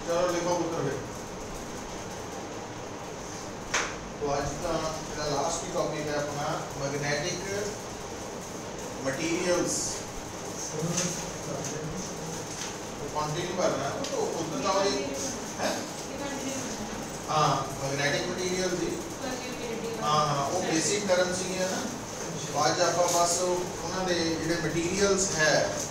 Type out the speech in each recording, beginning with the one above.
चलो लिखो पुत्र फिर। तो आज का मेरा लास्ट की टॉपिक है अपना मैग्नेटिक मटेरियल्स। तो कंटिन्यू करना है तो उधर का वही है। हाँ मैग्नेटिक मटेरियल जी। हाँ वो बेसिक टर्म्स ही है ना। तो आज आप बस उन्होंने ਜਿਹੜੇ मटेरियल्स है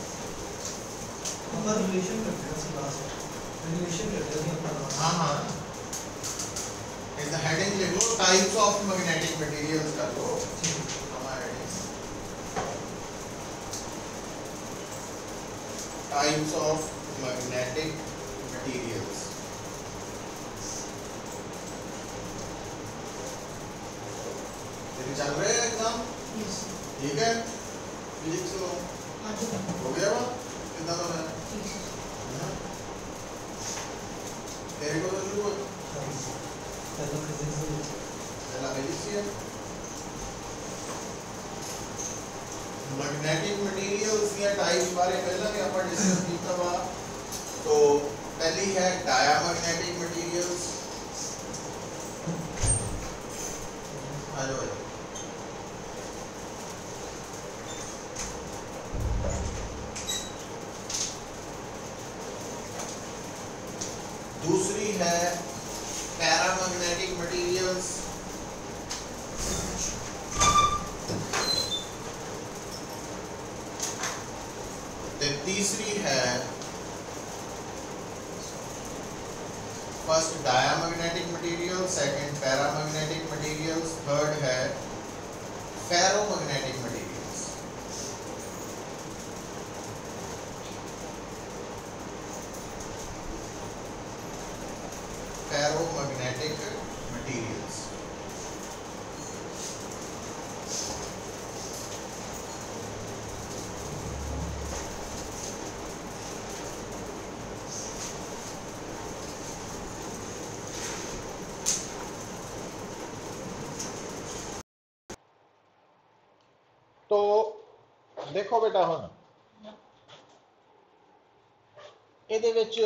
अपना रिलेशन करते हैं क्लास में, रिलेशन करते हैं अपना। हाँ हाँ इन द हेडिंग लिख लो टाइप्स ऑफ मैग्नेटिक मटेरियल्स कर लो हमारे टाइप्स ऑफ मैग्नेटिक मटेरियल्स। चल रहे हैं एग्जाम ठीक है। फिजिक्स हो गया वो कितना तो है तेरे को तो शुरू पहला फिजिक्स है। मैग्नेटिक मटेरियल्स या टाइप्स बारे पहला भी अपन डिस्कस किया था। तो पहली है डायामैग्नेटिक मटेरियल्स। आ जाओ दूसरी है पैरामैग्नेटिक मटेरियल्स। तीसरी है first diamagnetic material, second paramagnetic materials, third है फेरोमैग्नेटिक मटेरियल्स। फेरोमैग्नेटिक मटेरियल्स तो देखो बेटा हुण ਇਹਦੇ ਵਿੱਚ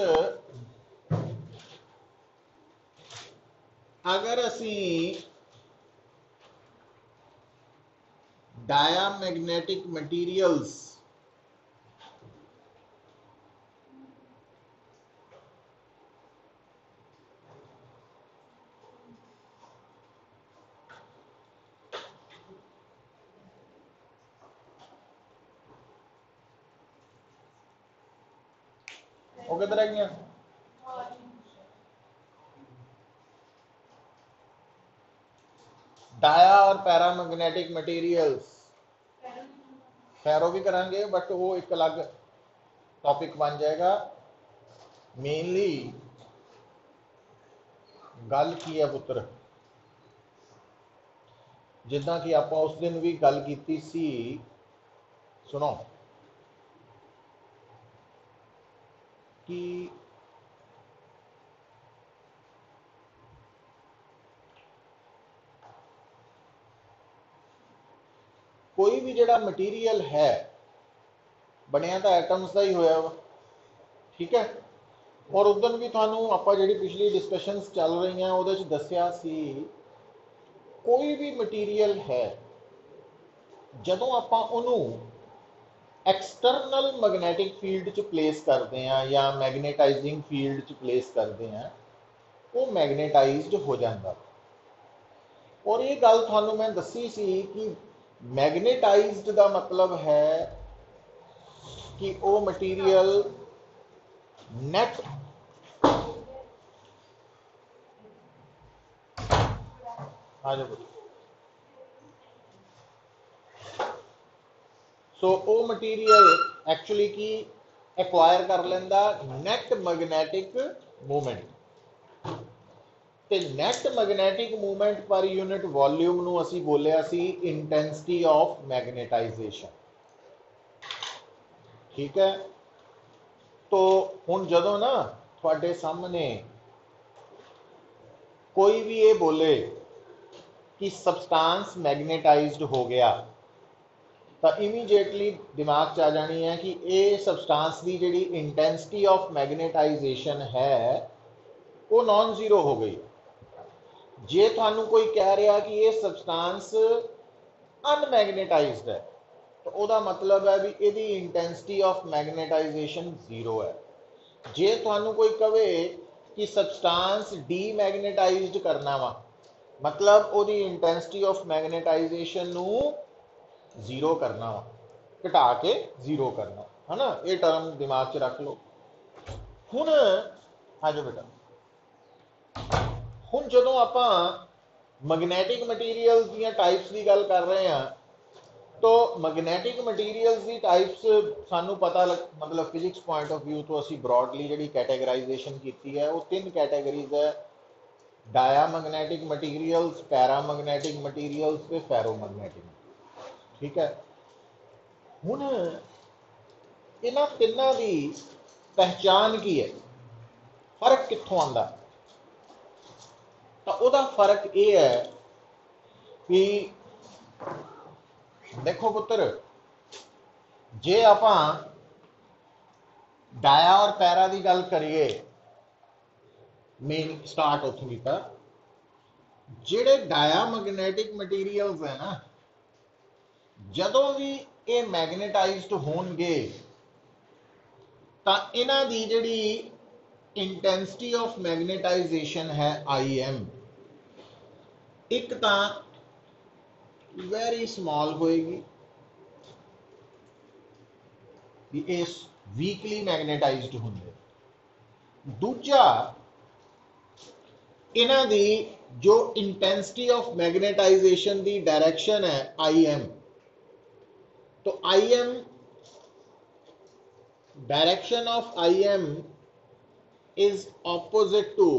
अगर असी डायामैग्नेटिक मटेरियल्स वो किधर आई हैं? डाया और पैरामैग्नेटिक मटेरियल्स फेरो भी करांगे बट वो एक अलग टॉपिक बन जाएगा। मेनली गल की है पुत्र जिदा कि आप उस दिन भी गल की सी। सुनो कि कोई भी जड़ा मटीरियल है बनया तो एटम्स का ही होया वा ठीक है। और उस दिन भी थानू आपां जिहड़ी पिछली डिस्कशनस चल रही हैं उहदे च दस्सिया सी कोई भी मटीरियल है जदों आपां उहनूं एक्सटर्नल मैग्नेटिक फील्ड च प्लेस करते हैं या मैग्नेटाइजिंग फील्ड च प्लेस करते हैं वो मैग्नेटाइज्ड हो जाता। और ये गल थानू मैं दसी सी कि मैग्नेटाइज्ड का मतलब है कि वो मटीरियल नेट आ जाओ सो वो मटीरियल एक्चुअली की एक्वायर कर लेंदा नेट मैग्नेटिक मूवमेंट। ते net magnetic movement per unit volume नूं असीं बोलिया सी इंटेंसिटी ऑफ मैग्नेटाइजेशन ठीक है। तो हुण जदों ना तुहाडे सामने कोई भी ये बोले कि सबसटांस मैग्नेटाइज्ड हो गया तो इमीडिएटली दिमाग च आ जानी है कि ये सबसटांस की जिहड़ी इंटेंसिटी ऑफ मैग्नेटाइजेशन है वो नॉन जीरो हो गई। जे थानू कोई कह रहा कि ये सबसटेंस अनमैग्नेटाइज्ड है तो ਉਹਦਾ मतलब है भी ਇਹਦੀ इंटेंसिटी ऑफ मैग्नेटाइजेशन जीरो है। जे थानू कोई कहे कि सबसटेंस डीमैग्नेटाइज्ड करना वा मतलब ਉਹਦੀ इंटेंसिटी ऑफ मैग्नेटाइजेशन ਨੂੰ जीरो करना वा, घटा के जीरो करना है ना। ये टर्म दिमाग च रख लो। हुण आ जाओ बेटा, हुण जदों आपां मैग्नैटिक मटीरियल दी टाइप्स की गल कर रहे हैं तो मैग्नैटिक मटीरियल्स की टाइप्स सानू पता मतलब फिजिक्स पॉइंट ऑफ व्यू तो असी ब्रॉडली जी कैटेगराइजेशन की है वो तीन कैटेगरीज है, डायामैग्नेटिक मटीरियल्स, पैरामैग्नेटिक मटीरियल्स ते फेरोमैग्नेटिक। ठीक है, हुण इन्हां तिन्नां दी पहचान की है, फर्क कित्थों आंदा? तो उहदा फर्क यह है कि देखो पुत्र, जे आपां डाया और पैरा की गल करिए, मेन स्टार्ट उत्थों कीता, जिहड़े डायामैग्नेटिक मटीरियल्स है ना जदों भी ये मैग्नेटाइज्ड होणगे तां इन्हां दी जिहड़ी इंटेंसिटी ऑफ मैग्नेटाइजेशन है IM एक तां वेरी स्मॉल होएगी, इस वीकली मैग्नेटाइज्ड होंगे। दूजा इन्हां दी जो इंटेंसिटी ऑफ मैग्नेटाइजेशन दी डायरेक्शन है IM, तो IM direction of IM is opposite to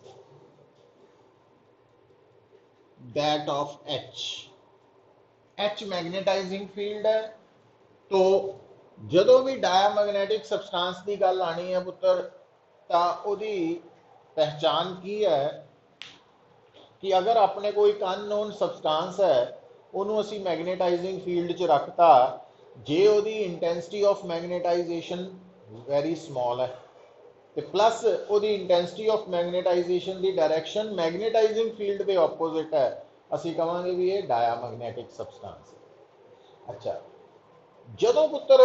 that of H। H magnetizing field है, तो जदों भी डायामैग्नेटिक सबसटेंस की गल आनी है पुत्र तां उहदी पहचान की है कि अगर अपने कोई अननोन सबसटेंस है उन्होंने असी मैग्नेटाइजिंग फील्ड च रखता, जे उहदी intensity of magnetization very small है तो प्लस उहदी इंटेंसिटी ऑफ मैग्नेटाइजेशन की डायरेक्शन मैग्नेटाइजिंग फील्ड के ऑपोजिट है, असी कहांगे भी ये डायामैग्नेटिक सबसटेंस है। अच्छा, जदों पुत्र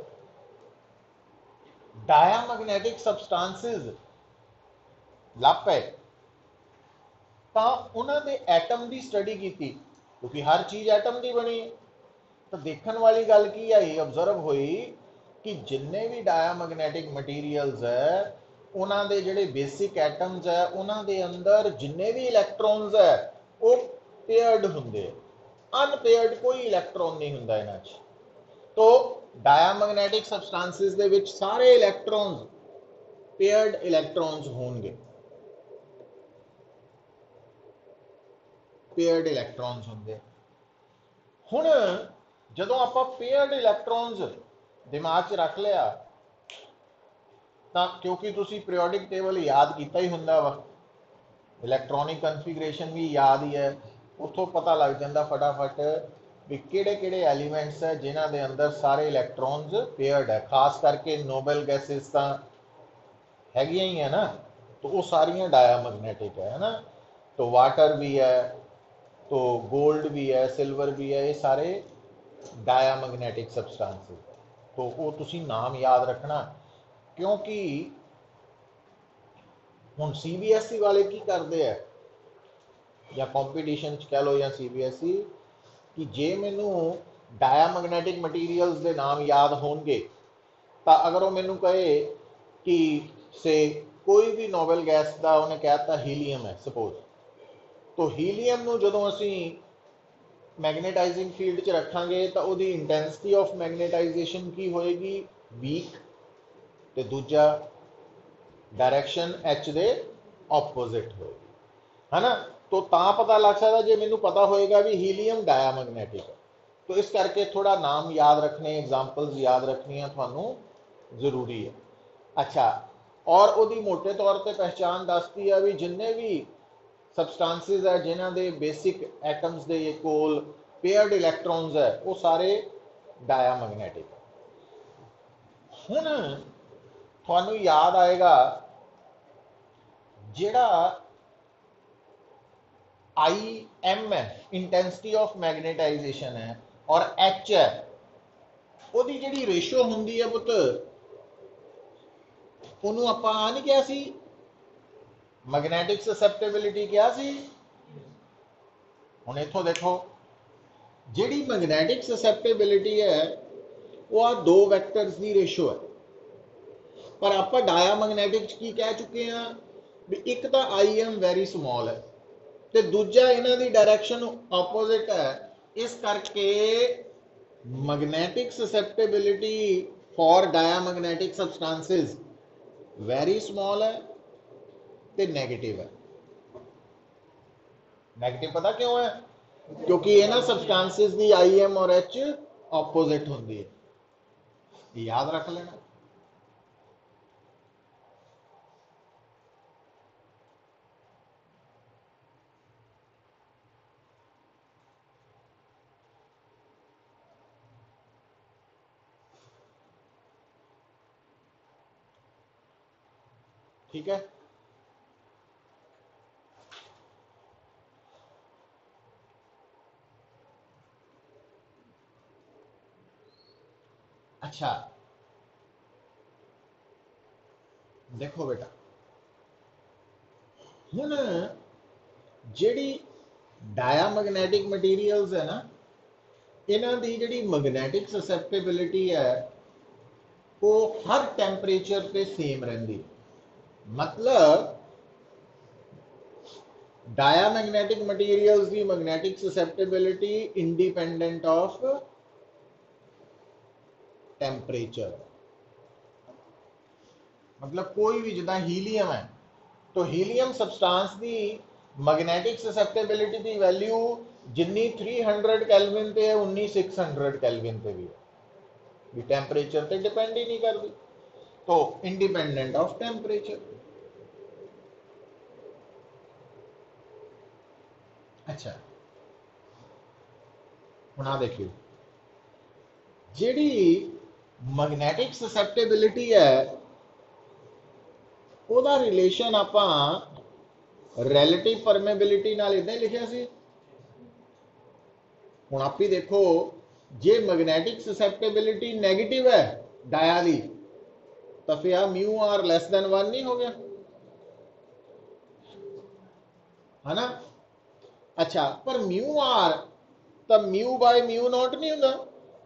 डायामैग्नेटिक सबसटेंसेस लभ पे तां उन्हां दे एटम की स्टडी की, क्योंकि हर चीज़ एटम की बनी है, तो देखने वाली गल की आई ऑब्जर्व हुई कि जिन्ने भी डायामैग्नेटिक मटीरियल्स है उन्हां दे जिहड़े बेसिक एटम्स है उन्हां दे अंदर जिन्ने भी इलैक्ट्रॉन्स है वो पेयर्ड हुंदे, अनपेयर्ड कोई इलैक्ट्रॉन नहीं हुंदा इन्हां च। तो डायामैग्नेटिक सबसटेंसेस दे विच सारे इलैक्ट्रॉन्स पेयर्ड इलैक्ट्रॉन्स होंगे, पेयर्ड इलैक्ट्रॉन्स होंगे। हुण जदों आपां पेयर्ड इलैक्ट्रॉन्स दिमाग च रख लिया तां क्योंकि तुसी पीरियोडिक टेबल याद किया ही हुंदा वा, इलैक्ट्रॉनिक कन्फिगरेशन भी याद ही है, उत्थों पता लग जाता फटाफट भी किहड़े-किहड़े एलीमेंट्स है जिन्हां दे अंदर सारे इलैक्ट्रॉन्स पेयर्ड है। खास करके नोबल गैसेस तां हैगियां ही है ना, तो वो सारियां डायामैग्नेटिक है ना, तो वाटर भी है, तो गोल्ड भी है, सिल्वर भी है, ये सारे डायामैग्नेटिक सबसटेंसेस। तो वो तुसी नाम याद रखना, क्योंकि हुण CBSE वाले की करते हैं या कॉम्पीटिशन कह लो या CBSE कि जे मैनू डायामैग्नेटिक मटीरियल्स के नाम याद होंगे तो अगर वो मैनू कहे कि से कोई भी नोबल गैस का उन्हें कहता हीलियम है सपोज, तो हीलियम नू जदों असी मैग्नेटाइजिंग फील्ड च रखांगे तो उसकी इंटेंसिटी ऑफ मैग्नेटाइजेशन की होएगी वीक, तो दूजा डायरेक्शन H दे ऑपोजिट होएगी, है ना। तो पता लग सकता जे मैनू पता होएगा भी हीलियम डायामैग्नेटिक है, तो इस करके थोड़ा नाम याद रखने, एग्जाम्पल्स याद रखनियां थानू जरूरी है। अच्छा, और उसकी मोटे तौर पर पहचान दसती है भी जिन्ने भी सबसटेंसेस है जिन्हां दे बेसिक एटम्स दे कोल पेयर्ड इलैक्ट्रॉन्स है वो सारे डायामैग्नेटिक। हुण थानू याद आएगा ਜਿਹੜਾ आई एम है इंटेंसिटी ऑफ मैग्नेटाइजेशन है और एच है ਉਹਦੀ ਜਿਹੜੀ ਰੇਸ਼ੋ ਹੁੰਦੀ ਹੈ ਪੁੱਤ ਉਹਨੂੰ ਆਪਾਂ ਆ ਨਹੀਂ ਕਿਹਾ ਸੀ ਮੈਗਨੈਟਿਕ ਸਸੈਪਟੇਬਿਲਿਟੀ ਕਿਹਾ ਸੀ ਹੁਣ ਇੱਥੋਂ ਦੇਖੋ ਜਿਹੜੀ ਮੈਗਨੈਟਿਕ ਸਸੈਪਟੇਬਿਲਿਟੀ ਹੈ ਉਹ ਆ ਦੋ ਵੈਕਟਰਸ ਦੀ ਰੇਸ਼ੋ ਹੈ ਪਰ ਆਪਾਂ ਡਾਇਆਮੈਗਨੈਟਿਕ ਚ ਕੀ ਕਹਿ ਚੁੱਕੇ ਹਾਂ ਵੀ ਇੱਕ ਤਾਂ ਆਈ ਐਮ ਵੈਰੀ ਸਮਾਲ ਹੈ ਤੇ ਦੂਜਾ ਇਹਨਾਂ ਦੀ ਡਾਇਰੈਕਸ਼ਨ ਆਪੋਜ਼ਿਟ ਹੈ ਇਸ ਕਰਕੇ magnetic susceptibility for diamagnetic substances very small है ते नेगेटिव है नेगेटिव पता क्यों है क्योंकि ये ना सबस्टांसेस दी आई एम और एच ऑपोजिट होंगी है याद रख लेना ठीक है अच्छा देखो बेटा हुण जिहड़ी डायामैग्नेटिक मटीरियल्स है ना इन्हां दी जिहड़ी मैग्नेटिक ससेप्टेबिलिटी है वो हर टैंपरेचर पे सेम रहिंदी मतलब डायामैग्नेटिक मटीरियल्स की magnetic susceptibility independent of temperature मतलब कोई भी जिदा हीलियम है तो हीलियम सबस्टांस की मैग्नेटिक ससेप्टेबिलिटी की वैल्यू जिन्नी 300 कैल्विन पे है उन्नी 600 कैल्विन पे भी है भी टेम्परेचर पे डिपेंड ही नहीं करती तो इंडिपेंडेंट ऑफ टेम्परेचर अच्छा हुण आ देखियो जिहड़ी मैग्नेटिक ससेप्टेबिलिटी है ਉਹਦਾ ਰਿਲੇਸ਼ਨ ਆਪਾਂ ਰਿਲੇਟਿਵ ਪਰਮੇਬਿਲਿਟੀ ਨਾਲ ਇਦਾਂ ਹੀ ਲਿਖਿਆ ਸੀ ਹੁਣ ਆਪੀ ਦੇਖੋ ਜੇ ਮੈਗਨੈਟਿਕ ਸਸੈਪਟੇਬਿਲਿਟੀ 네ਗੇਟਿਵ ਹੈ डाया ਦੀ ਤਾਂ ਫਿਰ ਆ μ r ਲੈਸ ਦੈਨ 1 नहीं हो गया है ना अच्छा पर म्यू आर तो म्यू बाय म्यू नॉट नहीं होगा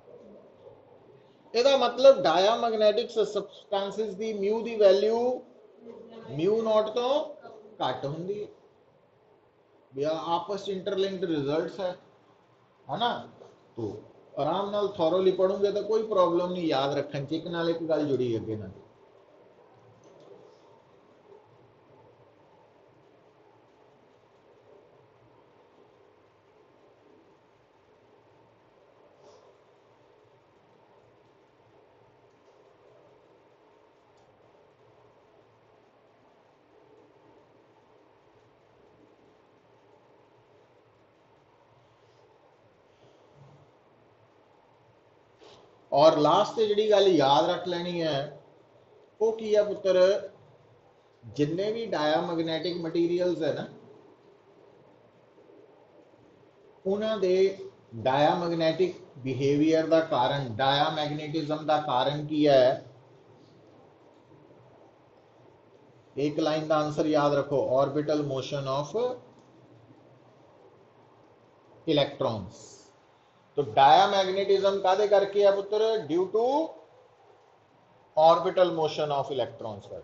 ਇਹਦਾ मतलब डायामैग्नेटिक सबस्टांसेस ਦੀ म्यू ਦੀ वैल्यू म्यू नॉट तो घट होंगी भी आपस इंटरलिंक्ड रिजल्ट्स है ना तो आराम नाल थॉरोली पढ़ोगे तो कोई प्रॉब्लम नहीं याद रखने च एक नाल एक गल जुड़ी अगे ना और लास्ट से जी गल याद रख लेनी है वो की है पुत्र जिन्ने भी डायामैग्नेटिक मटीरियल्स है ना उन्होंने डायामैग्नेटिक बिहेवियर का कारण डायामैग्नेटिज्म का कारण की है एक लाइन का आंसर याद रखो ऑर्बिटल मोशन ऑफ इलेक्ट्रॉन्स तो डायामैग्नेटिज्म कादे करके है पुत्र due to orbital motion of electrons कर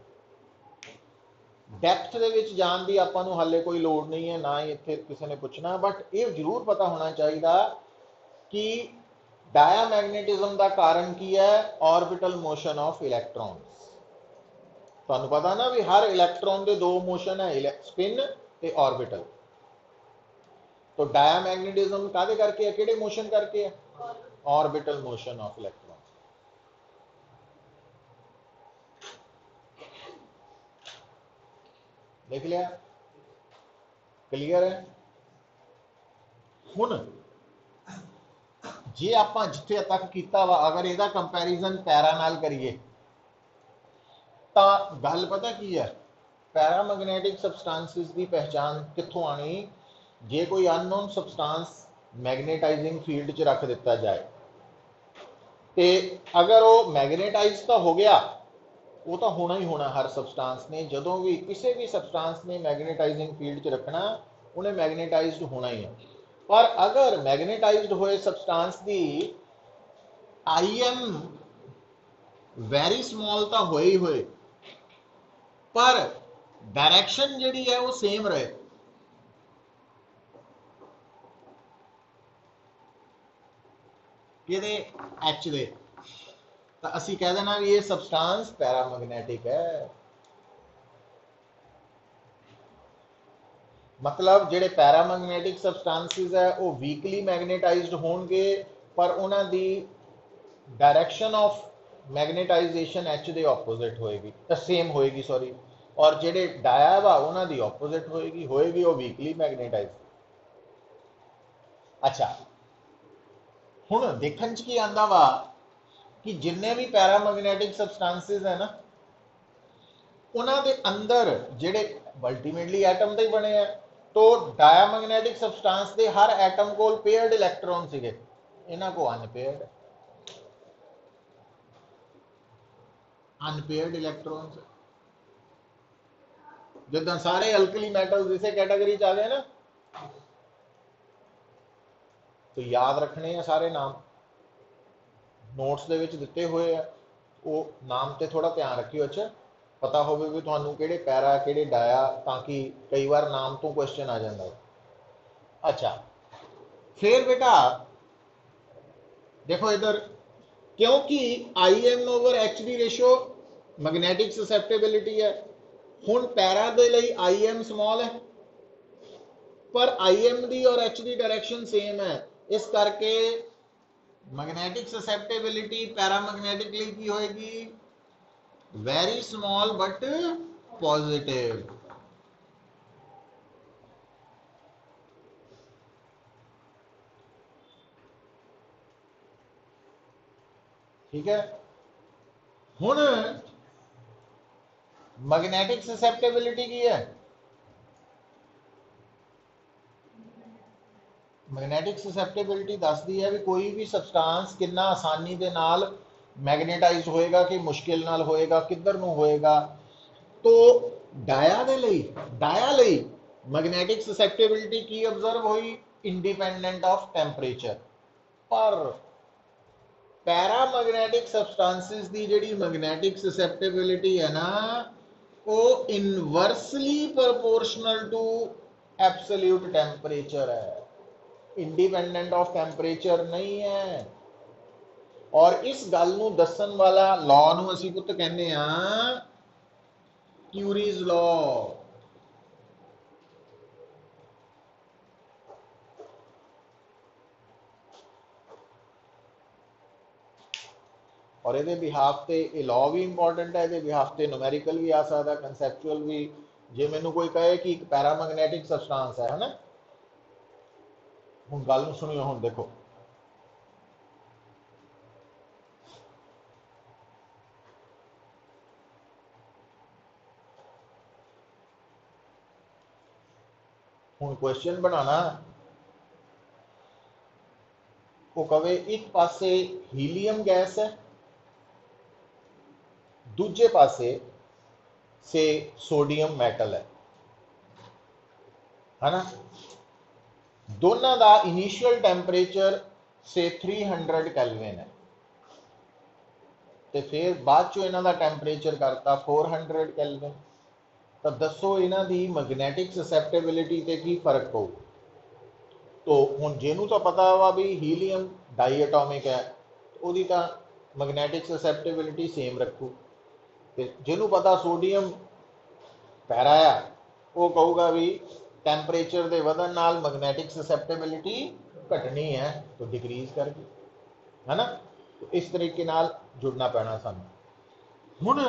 डेप्थ दे विच जान दी आपां नूं हाले कोई लोड़ नहीं है ना ही इत्थे किसी ने पूछना बट ये जरूर पता होना चाहिए कि डायामैग्नेटिज्म का कारण की है ऑर्बिटल मोशन ऑफ इलेक्ट्रॉन्स तुहानूं पता ना भी हर इलेक्ट्रॉन के दो मोशन है स्पिन ते ऑर्बिटल तो डायामैग्नेटिज्म कादे करके है किहड़े मोशन करके है ऑर्बिटल मोशन ऑफ इलेक्ट्रॉन देख लिया क्लियर है हुण जे आपां जिथे तक कीता वा अगर इहदा कंपैरिजन पैरा नाल करिए तां गल पता की है पैरामैग्नेटिक सबसटेंसेस की पहचान कित्थों आनी, जे कोई अननोन सबसटेंस मैग्नेटाइजिंग फील्ड च रख दिता जाए तो अगर वो मैग्नेटाइज तो हो गया, वो तो होना ही होना हर सबसटेंस ने, जदों भी किसी भी सबसटेंस ने मैग्नेटाइजिंग फील्ड च रखना उन्हें मैग्नेटाइज्ड होना ही है। पर अगर मैग्नेटाइज्ड होए सबसटेंस की आई एम वैरी स्मॉल तो होए ही होए, पर डायरेक्शन जिहड़ी है वो सेम रहे, किहदे एच दे, तो असी कह देना भी ये सबसटेंस पैरामैग्नेटिक है। मतलब जिहड़े पैरामैग्नेटिक सबसटेंसेस है वो वीकली मैग्नेटाइज्ड होणगे, पर उन्हां दी डायरेक्शन ऑफ मैग्नेटाइजेशन एच दे ऑपोजिट होएगी, सेम होएगी सॉरी, और जिहड़े डाया वा उन्हां दी ऑपोजिट होएगी वो वीकली मैग्नेटाइज। अच्छा, हुण देखण च की आंदा वा कि जिन्ने भी पैरामैग्नेटिक सबसटेंसेस है ना, उन्हां दे अंदर जिहड़े अल्टीमेटली एटम दे बने हैं, तो डायामैग्नेटिक सबसटेंस दे हर एटम कोल पेयर्ड इलैक्ट्रॉन सीगे, इन्हां को अनपेयर्ड इलैक्ट्रॉन्स। जिद्दां सारे अल्कली मैटल्स इसे कैटेगरी च आ गए ना, तो याद रखने हैं सारे नाम, नोट्स दे विच दिते हुए हैं, वो नाम ते थोड़ा ध्यान रखियो, अच्छा पता होवे भी तुहानू किहड़े पैरा किहड़े डाया, ताकि कई बार नाम तो क्वेश्चन आ जाता है। अच्छा, फिर बेटा देखो इधर, क्योंकि आई एम ओवर एच दी रेशो मैग्नेटिक ससेप्टेबिलिटी है, हुण पैरा दे लई आई एम स्मॉल है, पर आई एम दी और एच दी डायरेक्शन सेम है, इस करके मैग्नेटिक ससेप्टेबिलिटी पैरामैग्नेटिक लई की होएगी, वेरी स्मॉल बट पॉजिटिव। ठीक है, हुण मैग्नेटिक ससेप्टेबिलिटी की है, मैग्नेटिक ससेप्टेबिलिटी दसदी है भी कोई भी सबसटेंस कितना आसानी दे नाल मैग्नेटाइज होएगा कि मुश्किल नाल होएगा, किधर नूं होएगा। तो डाया लई मैग्नेटिक ससेप्टेबिलिटी की ऑब्जर्व हुई, इंडिपेंडेंट ऑफ टेंपरेचर। पर पैरामैग्नेटिक सबसटेंसेस दी जिहड़ी मैग्नेटिक ससेप्टेबिलिटी है ना, वो inversely proportional to absolute temperature है, इंडिपेंडेंट ऑफ टेंपरेचर नहीं है। और इस गल नूं दस्सण वाला लॉ नूं असीं पुੱਤ कहने आ क्यूरीज लॉ। और ये बिहाफ से ये लॉ भी इंपॉर्टेंट है, ये बिहाफ से न्यूमेरिकल भी आ सकता, कंसैप्चुअल भी। जे मैनू कोई कहे कि एक पैरामैग्नेटिक सबसटेंस है ना, हुण गल सुनियो, हुण देखो हुण क्वेश्चन बनाना, वो कवे एक पासे हीलियम गैस है, दूजे पासे से सोडियम मेटल है ना, दोनों का इनिशियल टेंपरेचर से 300 कैलविन है, तो फिर बाद चो इन्हों का टेंपरेचर करता 400 कैलविन। तो दसो इन्हों की मैग्नेटिक ससेप्टेबिलिटी से की फर्क पऊ। तो हुण जिन्हों तो पता वा भी हीलियम डाईएटॉमिक है, तो मैग्नेटिक ससेप्टेबिलिटी सेम रखू, तो जिन्हों पता सोडियम पैरा है, वो कहूगा भी टैंपरेचर के वधन नाल मैग्नेटिक ससेप्टेबिलिटी घटनी है, तो डिक्रीज करके, है ना। तो इस तरीके नाल जुड़ना पैना सानू। हुण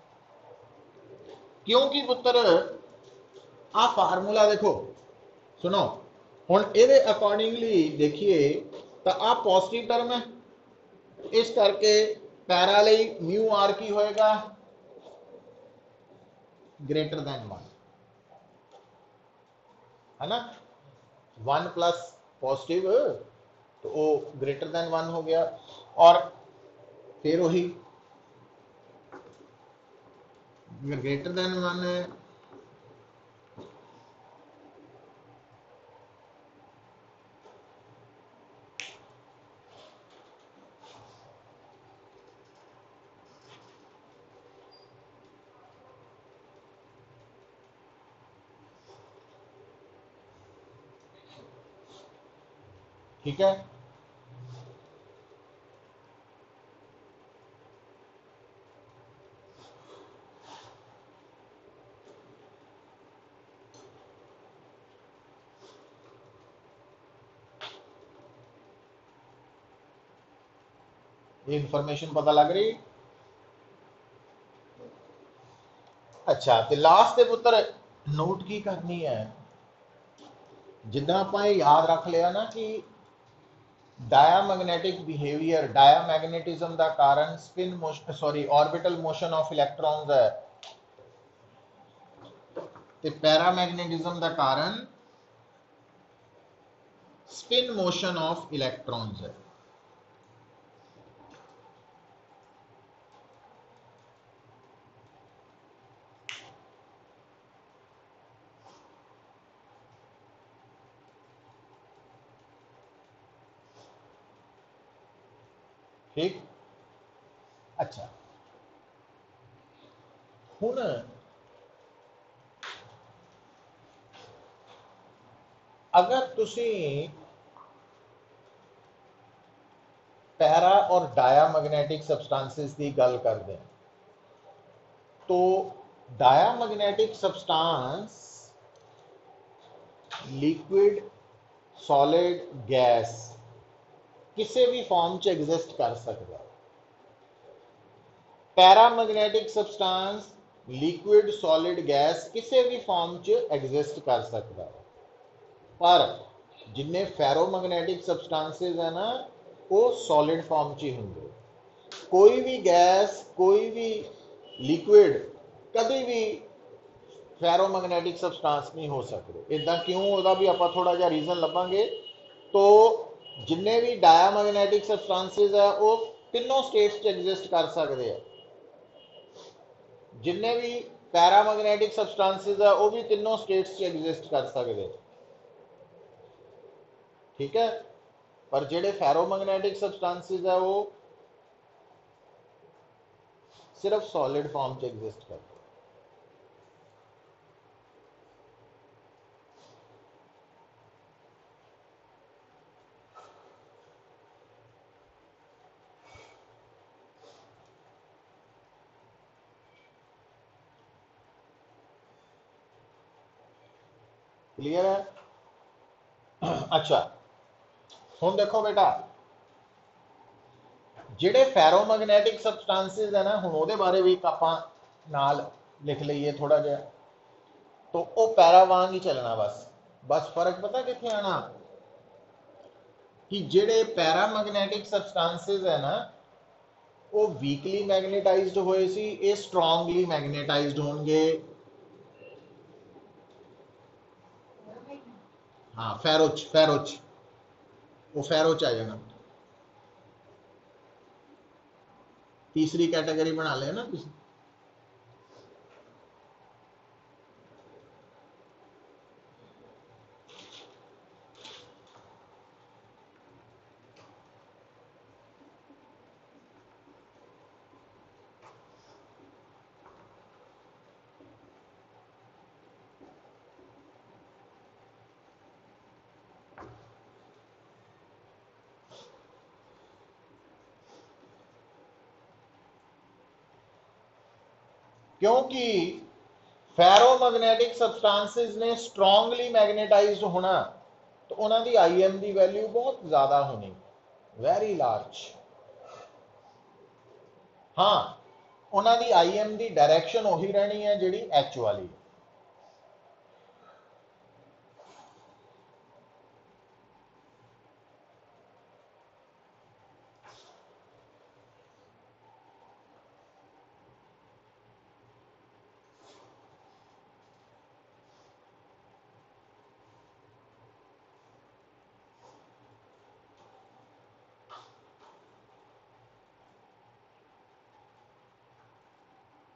क्योंकि पुत्र आ फार्मूला देखो सुनो, हुण इहदे अकॉर्डिंगली देखिए तो आ पॉजिटिव टर्म है, इस करके पैरा लई म्यू आर की होएगा ग्रेटर देन 1, है ना। 1 प्लस पॉजिटिव तो वो ग्रेटर देन 1 हो गया। और फिर वही ग्रेटर देन 1 है ठीक है। ये इंफॉर्मेशन पता लग रही। अच्छा तो लास्ट के पुत्र नोट की करनी है, जिदा आप याद रख लिया ना कि डायामैग्नेटिक बिहेवियर, डायामैग्नेटिज्म का कारण spin motion, sorry orbital motion of electrons है, तो पैरामैग्नेटिज्म का कारण स्पिन मोशन ऑफ इलेक्ट्रॉन्स है। ठीक। अच्छा हुन अगर तुसी पैरा और डायामैग्नेटिक सबस्टांसिस की गल करते हैं तो diamagnetic substance liquid, solid, gas किसी भी फॉर्म च एग्जिस्ट कर सकता है। Paramagnetic substance liquid, solid, gas किसी भी फॉर्म च एग्जिस्ट कर सकता है, पर जिन्ने फेरोमैग्नेटिक सबस्टांसिस है ना वो सॉलिड फॉर्म च ही होंगे। कोई भी गैस, कोई भी लिक्विड कभी भी फेरोमैग्नेटिक सबस्टांस नहीं हो सकते। इदा क्यों, वह भी आप थोड़ा जहा रीजन लभांगे। तो जिन्ने भी डायामैग्नेटिक सबस्टांसिस है वो तीनों स्टेट्स एग्जिस्ट कर सकते हैं, जिन्ने भी पैरामैग्नेटिक सबस्टांसिस है वो भी तीनों स्टेट्स एग्जिस्ट कर सकते हैं। ठीक है, पर जेडे फेरोमैग्नेटिक सबस्टांसिस है वो सिर्फ सॉलिड फॉर्म च एग्जिस्ट करते हैं। क्लियर है। अच्छा हुन देखो बेटा, जेडे फेरोमैग्नेटिक सबस्टांसिस है ना, हुन ओहदे बारे भी आपां नाल लिख लईए थोड़ा जिहा, तो वो पैरा वांग ही चलना। बस बस फर्क पता कित्थे आना कि जेडे पैरामैग्नेटिक सबस्टांसिस है ना वो वीकली मैग्नेटाइज्ड होए सी, ये स्ट्रांगली मैग्नेटाइज्ड होंगे। हाँ फेरोच, फेरोच वो फेरोच आ जाना, तीसरी कैटेगरी बना ले ना तुसीं। क्योंकि फेरोमैग्नेटिक सबस्टांसिस ने स्ट्रांगली मैग्नेटाइज्ड होना, तो उन्होंने IM की वैल्यू बहुत ज़्यादा होनी, वेरी लार्ज। हाँ उन्होंने IM की डायरैक्शन उही रहनी है जी H वाली।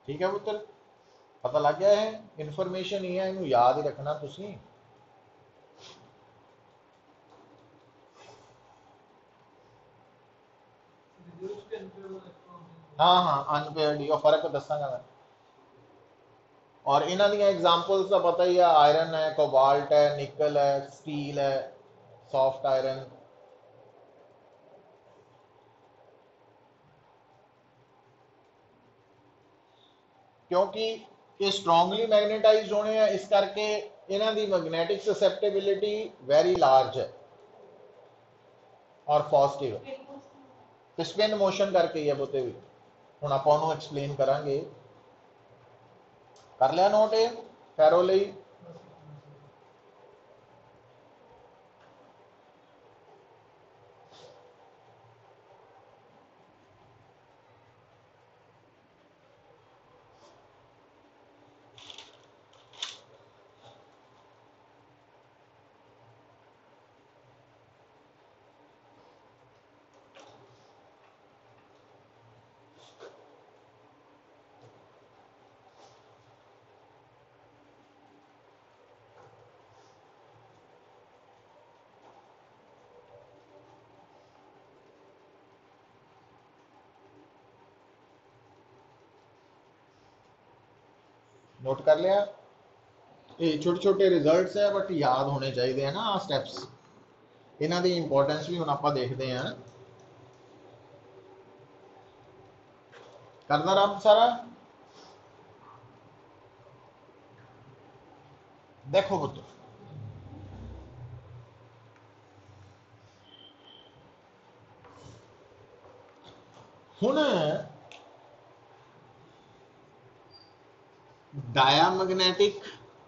ठीक है पुत्र, पता लग गया है, इन्फॉर्मेशन ही है, इनू याद ही रखना तुसी। रिड्यूस के अनपेयर्ड इलेक्ट्रॉन हाँ हाँ, अनपेयर्ड और फर्क दसांगा मैं। और इन्हों दी एग्जाम्पल्स का पता ही है, आयरन है, कोबाल्ट है, निकल है, स्टील है, सॉफ्ट आयरन। क्योंकि ये स्ट्रोंगली मैग्नेटाइज्ड होने हैं, इस करके इन्हों की मैग्नेटिक ससेप्टेबिलिटी वेरी लार्ज है और पॉजिटिव है। तो स्पिन मोशन करके ही है बोते भी, हुण आपां उहनूं एक्सप्लेन करांगे। कर लिया नोट ये फैरो लई? नोट कर लिया? ये छोटे छोटे रिजल्ट्स है बट याद होने चाहिए है ना आ स्टेप्स, इन्हों की इंपॉर्टेंस भी हुण आपां देखते हैं। करदा रब सारा? देखो पुत्र, हुण डायामैग्नेटिक,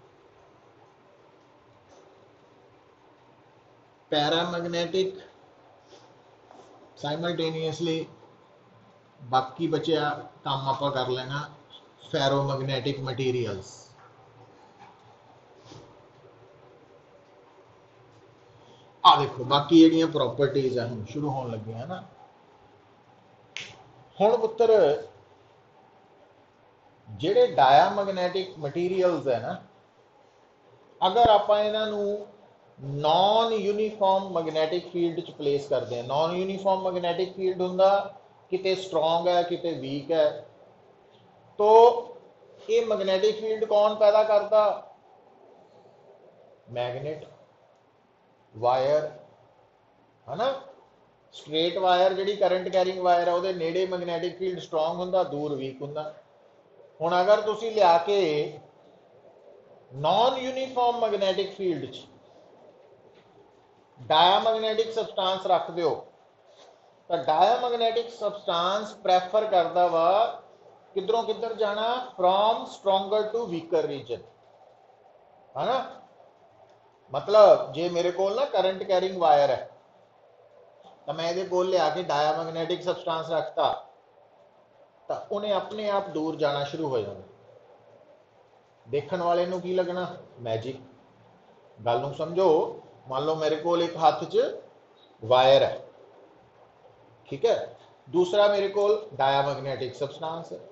पैरामैग्नेटिक, साइमल्टेनियसली बाकी बचिया काम आप कर लेना फेरोमैग्नेटिक मटीरियल्स। आ देखो बाकी ਜਿਹੜੀਆਂ प्रॉपर्टीज है हम शुरू होने लगे हैं ना। हुण पुत्र ਜਿਹੜੇ डायामैग्नेटिक मटीरियल्स है ना, अगर आप इन्हों नॉन यूनीफॉर्म मैग्नेटिक फील्ड च प्लेस करते हैं, नॉन यूनीफॉर्म मैग्नेटिक फील्ड होंगे किते स्ट्रोंग है किते वीक है, तो ये मैग्नेटिक फील्ड कौन पैदा करता? मैग्नेट वायर है ना। स्ट्रेट वायर जी करंट कैरिंग वायर है, वो नेड़े मैग्नेटिक फील्ड स्ट्रोंग होंगे, दूर वीक होंगे। हुण अगर तुसी लिया के नॉन यूनीफॉर्म मैग्नेटिक फील्ड च डायामैग्नेटिक सबसटांस रख दो, तो डायामैग्नेटिक सबसटांस प्रैफर करता वा किधरों किधर जाना? From stronger to weaker region, है ना। मतलब जे मेरे को ना करंट कैरिंग वायर है, तो मैं ये कोल लिया के डायामैग्नेटिक सबसटांस रखता, तो उन्हें अपने आप दूर जाना शुरू हो जाना। देखने वाले नूं की लगना? मैजिक। गल नूं समझो, मान लो मेरे को एक हाथ च वायर है, ठीक है, दूसरा मेरे को डायामैग्नेटिक सबसटांस है।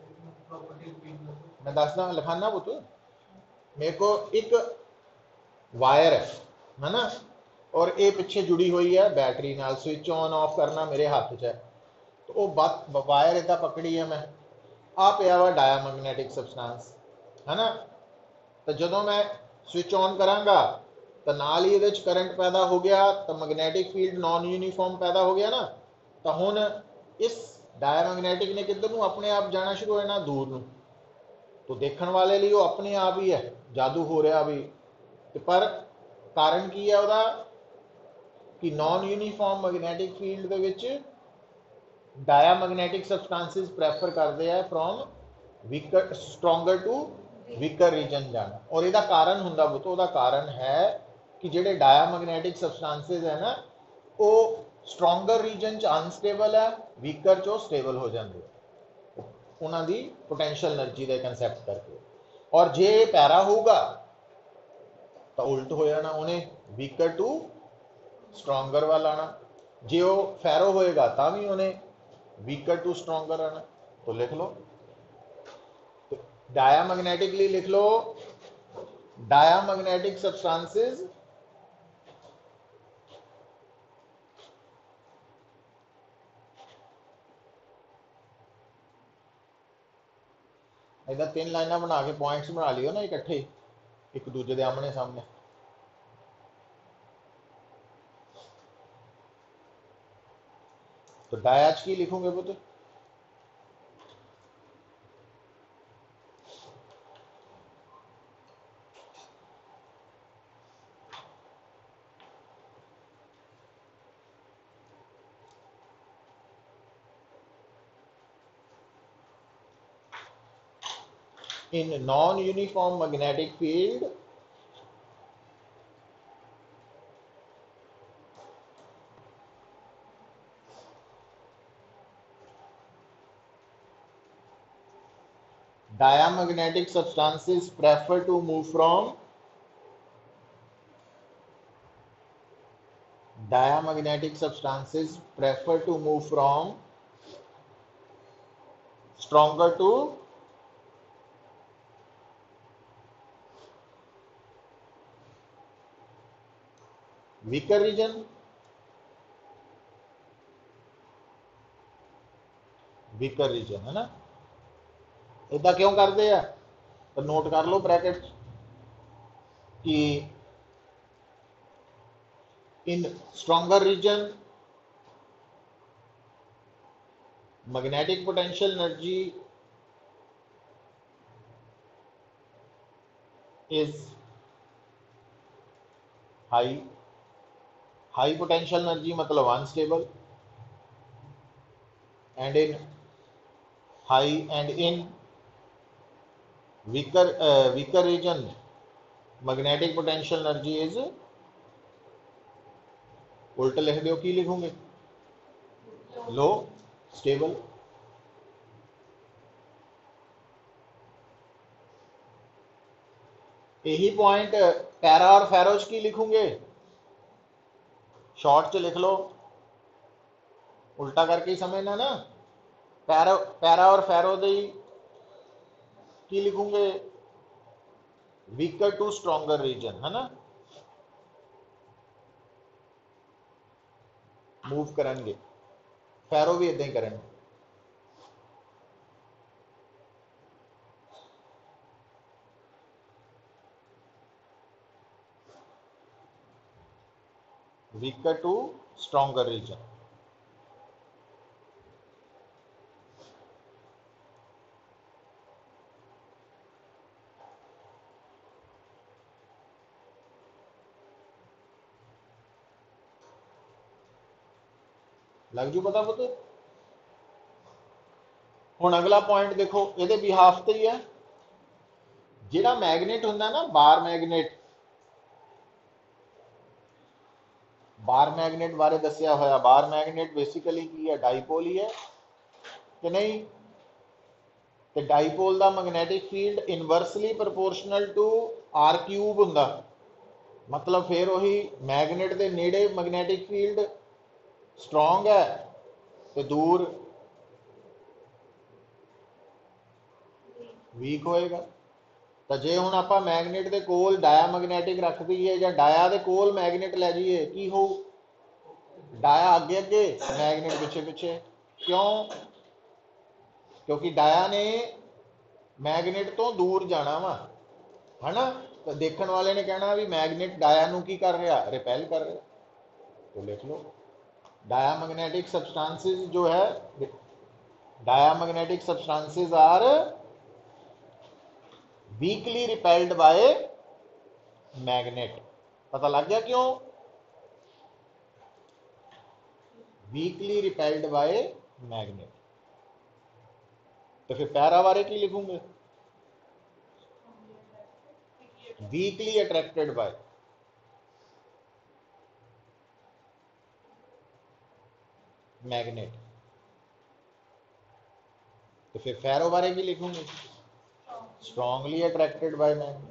मैं दसदा लिखाना पुत, मेरे को एक वायर है ना, और ये पिछे जुड़ी हुई है बैटरी नाल, स्विच ऑन ऑफ करना मेरे हाथ च है, तो वह वायर इदा पकड़ी है मैं, आ पिया वा डायामैग्नेटिक सबसटांस, है ना। तो जो मैं स्विच ऑन करांगा तो नाल ही ये करंट पैदा हो गया, तो मैग्नेटिक फील्ड नॉन यूनीफॉर्म पैदा हो गया ना। तो हुण इस डायामैग्नेटिक ने किधर नूं अपने आप जाना शुरू होना? दूर नूं। तो देखने वाले लिए वो अपने आप ही है, जादू हो रहा भी, पर कारण की है वह कि नॉन यूनीफॉर्म मैग्नेटिक फील्ड दे विच डायामैग्नेटिक सबसटांसिस प्रैफर करते हैं from weaker stronger to weaker region जाना। और इसका कारण होंगे वो, तो कारण है कि जेडे डायामैग्नेटिक सबसटांसिस है ना, वो स्ट्रोंगर रीजन च अनस्टेबल है, वीकर चो स्टेबल हो जाते उन्हों की पोटेंशियल एनर्जी के कंसैप्ट करके। और जे पैरा होगा तो उल्ट हो जाना, उन्हें वीकर टू स्ट्रोंगर वाल आना। जे वो फैरो होएगा तो भी उन्हें वीकर टू स्ट्रोंगर आना। तो लिख लो डायामैग्नेटिकली लिख लो, डायामैग्नेटिक सब्सटेंसेस इधर 3 लाइना बना के पॉइंट्स बना लियो ना इकट्ठे एक दूजे के आमने सामने। तो डायाच की लिखोगे पुत्र? In non-uniform magnetic field, diamagnetic substances prefer to move from stronger to weaker region। Weaker region है ना, इदा क्यों करते हैं? तो नोट कर लो ब्रैकेट कि in stronger region magnetic potential energy is high. High potential energy मतलब unstable, and in high and in weaker region magnetic potential energy is, उल्टा लिख दो, की लिखोगे? Low, stable. यही पॉइंट पैरा और फेरोज की लिखोगे? शॉर्ट च लिख लो, उल्टा करके ही समझना ना। पैरा और फेरो दी की लिखोगे? वीकर टू स्ट्रोंगर रीजन है ना, मूव करेंगे। फेरो भी इदा ही करेंगे। Weaker to stronger region. लग जू पता पुत? हुण अगला पॉइंट देखो, ये बिहाफ ते ही है। जिहड़ा मैगनेट हुंदा ना, बार मैगनेट बारे दसिया होया। बार मैगनेट बेसिकली की है? डाईपोल ही है कि नहीं? तो डाईपोल का magnetic field inversely proportional to R cube हुंदा। मतलब फिर वही मैगनेट के नेड़े मैग्नेटिक फील्ड स्ट्रोंग है, तो दूर वीक होएगा। तो जे हुण आपां मैगनेट के कोल डाया मैगनेटिक रख दईए या डाया के कोल मैगनेट लै जाइए, की हो? डाया अगे अगे, मैगनेट पिछे पिछे। क्यों? क्योंकि डाया ने मैगनेट तो दूर जाना वा, है ना। तो देखने वाले ने कहना भी मैगनेट डाया नू की कर रहा? रिपेल कर रहा। तो लिख लो, डायामैग्नेटिक सब्सटेंसेस जो है, diamagnetic substances are weakly repelled by magnet. पता लग गया क्यों? Weakly repelled by magnet. तो फिर पैरा बारे की लिखूंगे? Weakly attracted by magnet. तो फिर फेरो बारे की लिखूंगे? Strongly attracted by magnet.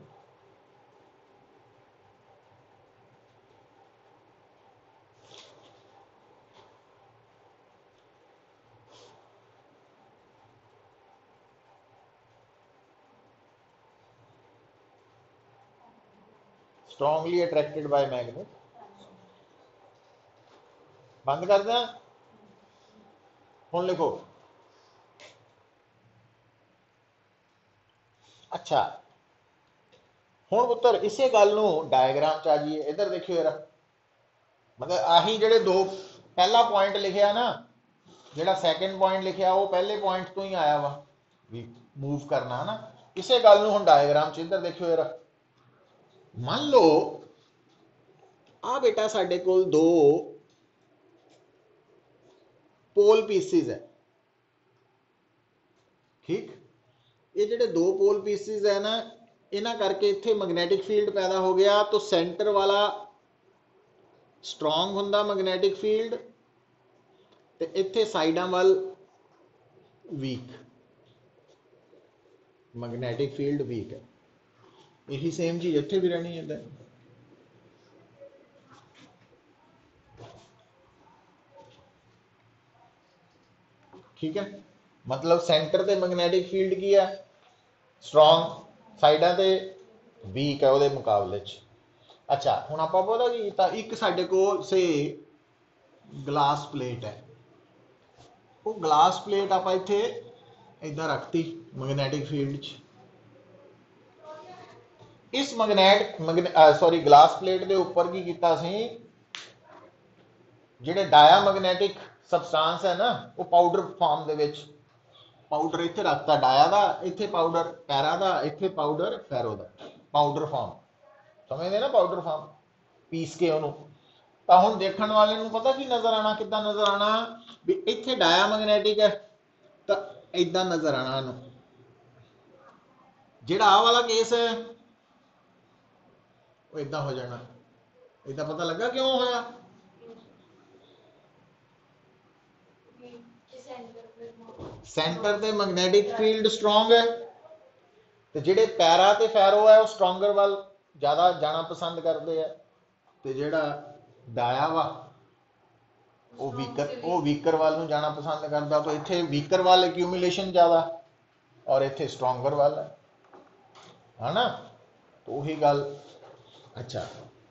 Strongly attracted by magnet. बंद कर दें, हुण लिखो। अच्छा हुण पुत्तर इसे गल नूं डायग्राम च आ जाइए, इधर देखियो जरा। मतलब आही जेडे दो पहला पॉइंट लिखिया ना, जेड़ा सैकेंड पॉइंट लिखिया वो पहले पॉइंट तो ही आया वा भी मूव करना है ना। इसे गल नूं हुण डायग्राम च इधर देखियो जरा। मान लो आ बेटा साडे कोल दो पोल पीसिस है, ठीक। ये जेडे दो पोल पीसिस है ना, इन्हां करके इत्थे मैग्नेटिक फील्ड पैदा हो गया। तो सेंटर वाला स्ट्रॉन्ग हुंदा मैग्नेटिक फील्ड, ते इत्थे साइडां वाल वीक, मैग्नेटिक फील्ड वीक है। यही सेम चीज इत्थे भी रहनी है। ठीक है, मतलब सेंटर ते मैग्नेटिक फील्ड की है स्ट्रॉन्ग, साइडां ते वीक है ਉਹਦੇ मुकाबले च। अच्छा हुण आपां पता की कीता, एक साडे कोल से ग्लास प्लेट है, वो ग्लास प्लेट आपां इत्थे इदां रखती मैग्नेटिक फील्ड च। इस सॉरी ग्लास प्लेट के उपर की कीता सी, जिहड़े डायामैग्नेटिक सबसटांस है ना, वो पाउडर फॉर्म दे विच पाउडर इत्थे रखता डाया दा, इत्थे पाउडर पैरा दा, इत्थे पाउडर फैरो दा, पाउडर फॉर्म समझदे ना, पाउडर फॉर्म पीस के उन्होंने। तो हुण देखण वाले नूं पता की नज़र आना, किद्दां नज़र आना भी इत्थे डायामैग्नेटिक है तो इदां नज़र आना इहनूं। जिहड़ा आ वाला केस है वो इदां हो जाना। इदां पता लगा क्यों होया? सेंटर ते मैग्नेटिक फील्ड स्ट्रॉन्ग है, तो जिहड़े पैरा ते फैरो है वो स्ट्रॉन्गर वाल ज़्यादा जाना पसंद करते हैं, तो जिहड़ा डाया वा वो वीकर वाल नूं जाना पसंद करता। तो इत्थे वीकर वाल एक्यूमुलेशन ज़्यादा और इत्थे स्ट्रॉन्गर वाल है ना, तो वही गल। अच्छा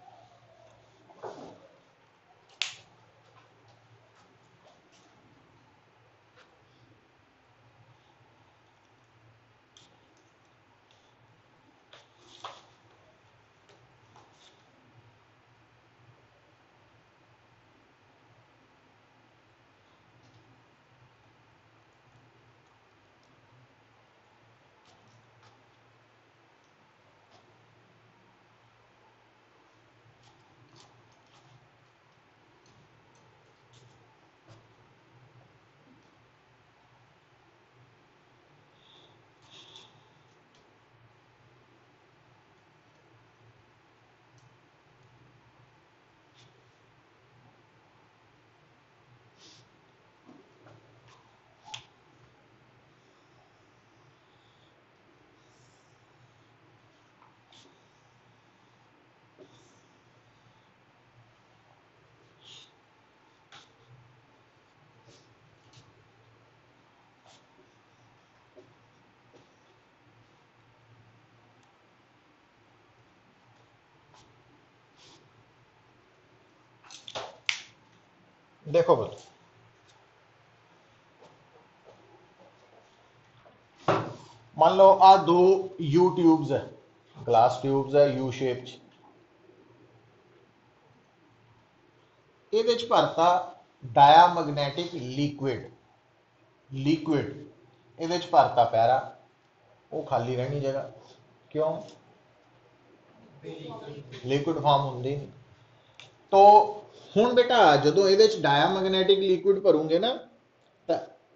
देखो बच्चों, मान लो आ दो यू ट्यूब्स है, ग्लास ट्यूब्स है यू शेप च, ਇਹਦੇ ਚ ਭਰਤਾ डायामैग्नेटिक लिक्विड ਇਹਦੇ ਚ ਭਰਤਾ पैरा, वो खाली रहनी जगह। क्यों? लिक्विड फॉर्म होंदी नहीं। तो हुण बेटा जदों ਇਹਦੇ ਚ डायामैग्नेटिक लिक्विड भरूंगे ना, तो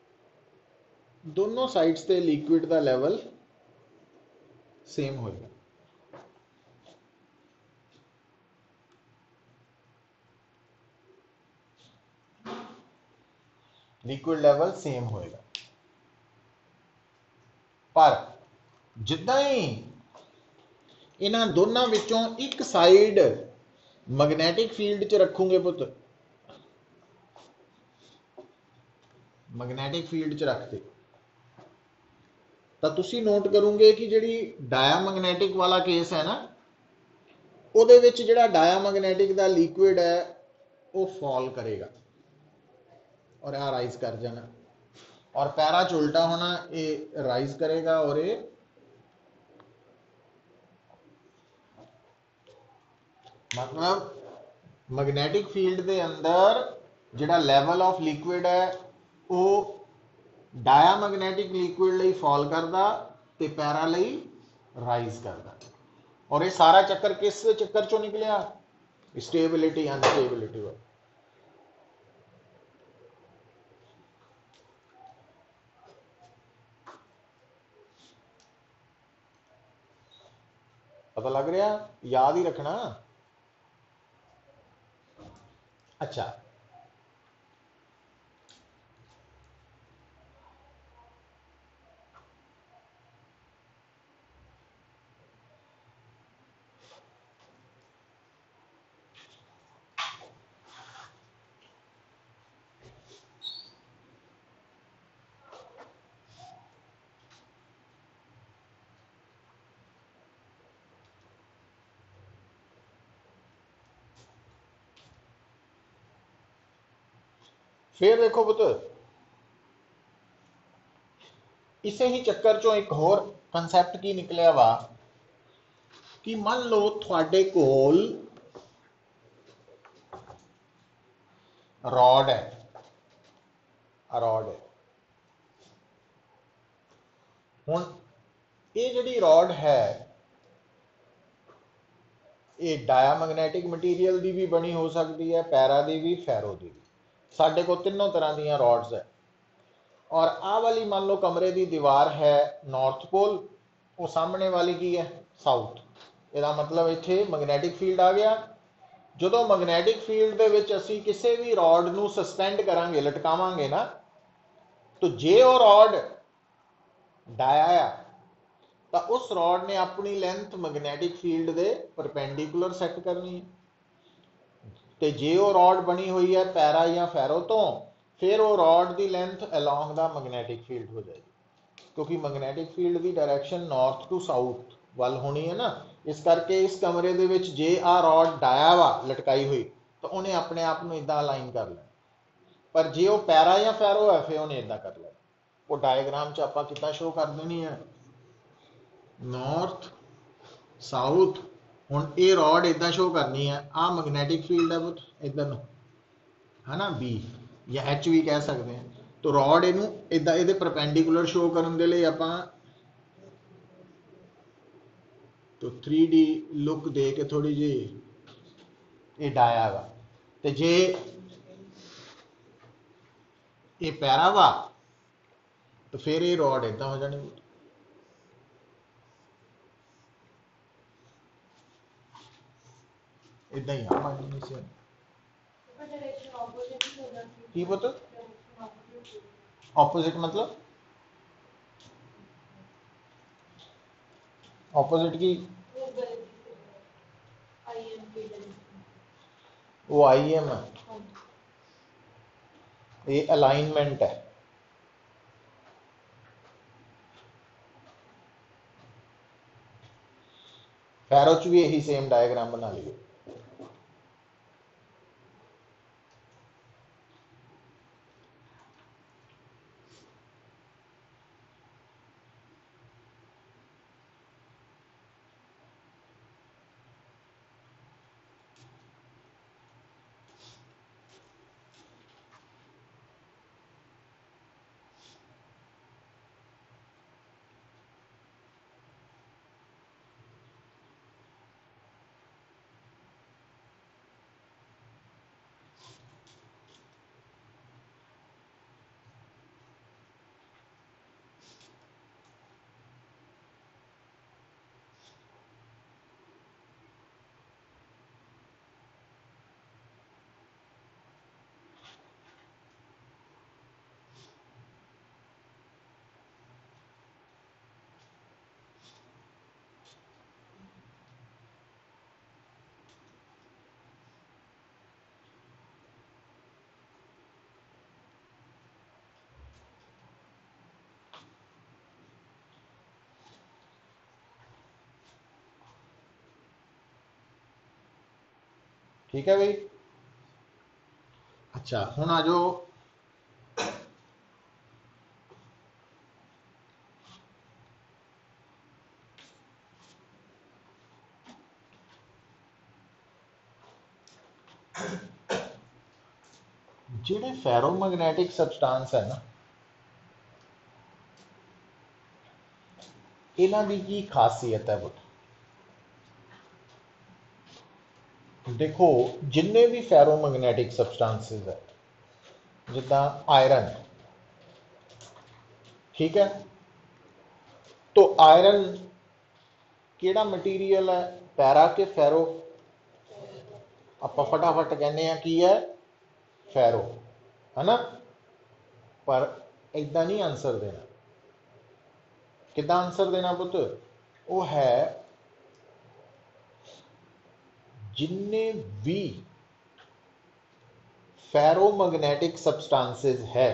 दोनों साइड्स ते लिक्विड का लैवल सेम होएगा। लिक्विड लैवल सेम होएगा, पर जिद्दां ही इन्हां दोनों विचों एक साइड मैग्नेटिक फील्ड च रखोगे पुत, मैग्नेटिक फील्ड च रखते, तो तुसी नोट करोगे कि जिहड़ी डायामैग्नेटिक वाला केस है ना, ਉਹਦੇ ਵਿੱਚ ਜਿਹੜਾ ਡਾਇਆਮੈਗਨੈਟਿਕ ਦਾ ਲਿਕੁਇਡ ਹੈ ਉਹ ਫॉल करेगा और आ राइज कर जाना, और पैरा च उल्टा होना, ये राइज करेगा और ये मतलब मैग्नेटिक फील्ड के अंदर जिहड़ा लेवल ऑफ लिक्विड है वो डायामैग्नेटिक लिक्विड लई फॉल करदा ते पैरा लई राइज करदा। और ये सारा चक्कर किस चक्कर चों निकलिया? स्टेबिलिटी अनस्टेबिलिटी वाला। पता लग रहा? याद ही रखना। अच्छा, फिर देखो पुत्र, इसे ही चक्कर चो एक होर कंसैप्ट की निकलिया वा कि मान लो थोड़े कोल रॉड है, रॉड है। हुण ये जिहड़ी रॉड है ये डायामैग्नेटिक मटीरियल की भी बनी हो सकती है, पैरा की भी, फैरो की भी। साढ़े को तीनों तरह दी रॉड्स है। और आ वाली मान लो कमरे की दीवार है नॉर्थ पोल, वो सामने वाली की है साउथ। यदा मतलब इत्थे मैग्नेटिक फील्ड आ गया। जो मैग्नेटिक फील्ड के विच असीं किसी भी रॉड नूं सस्पेंड करांगे, लटकावांगे ना, तो जे वो रॉड डाया आ तो उस रॉड ने अपनी लेंथ मैग्नेटिक फील्ड के परपेंडिकुलर सैट करनी है। तो जे वो रॉड बनी हुई है पैरा या फैरो तो फिर वो रॉड की length along the magnetic field हो जाएगी, क्योंकि मैग्नेटिक फील्ड की डायरैक्शन नॉर्थ टू साउथ वाल होनी है ना। इस करके इस कमरे दे विच जे आ रॉड डाया वा लटकाई हुई तो उन्हें अपने आप को इदा अलाइन कर लेना, पर जे वो पैरा या फैरो है फिर उन्हें इदा कर लेना। वो डायग्राम च आपां कितना शो कर देनी है, नॉर्थ साउथ। हुण ये रॉड इदा शो करनी है, आ मैग्नेटिक फील्ड है पुत इधर नूं, है ना, बी या एच भी कह सकते हैं। तो रॉड इनू इदा ये परपेंडिकुलर शो करने के लिए आपां तो 3D लुक दे के थोड़ी जी ये डाया वा, तो जे ये पैरा वा तो फिर ये रॉड इदा हो जानी। इदा ही आ की पुत ऑपोजिट मतलब ऑपोजिट की वो आई एम है, ये अलाइनमेंट है। फैरो च भी यही सेम डायग्राम बना लिए। ठीक है भाई। अच्छा हुण आ जाओ ਜਿਹੜੇ फेरोमैग्नेटिक सबस्टांस है ना, इन्हां दी की खासियत है पुत? देखो जिन्ने भी फेरोमैग्नेटिक सबस्टांसिस है, जिदा आयरन, ठीक है, तो आयरन केड़ा मटीरियल है, पैरा के फेरो? आप फटाफट कहने की है फेरो, है ना। पर इदा नहीं आंसर देना। कि आंसर देना पुत? वो है जिन्ने भी फेरोमैग्नेटिक सबस्टांसिस है,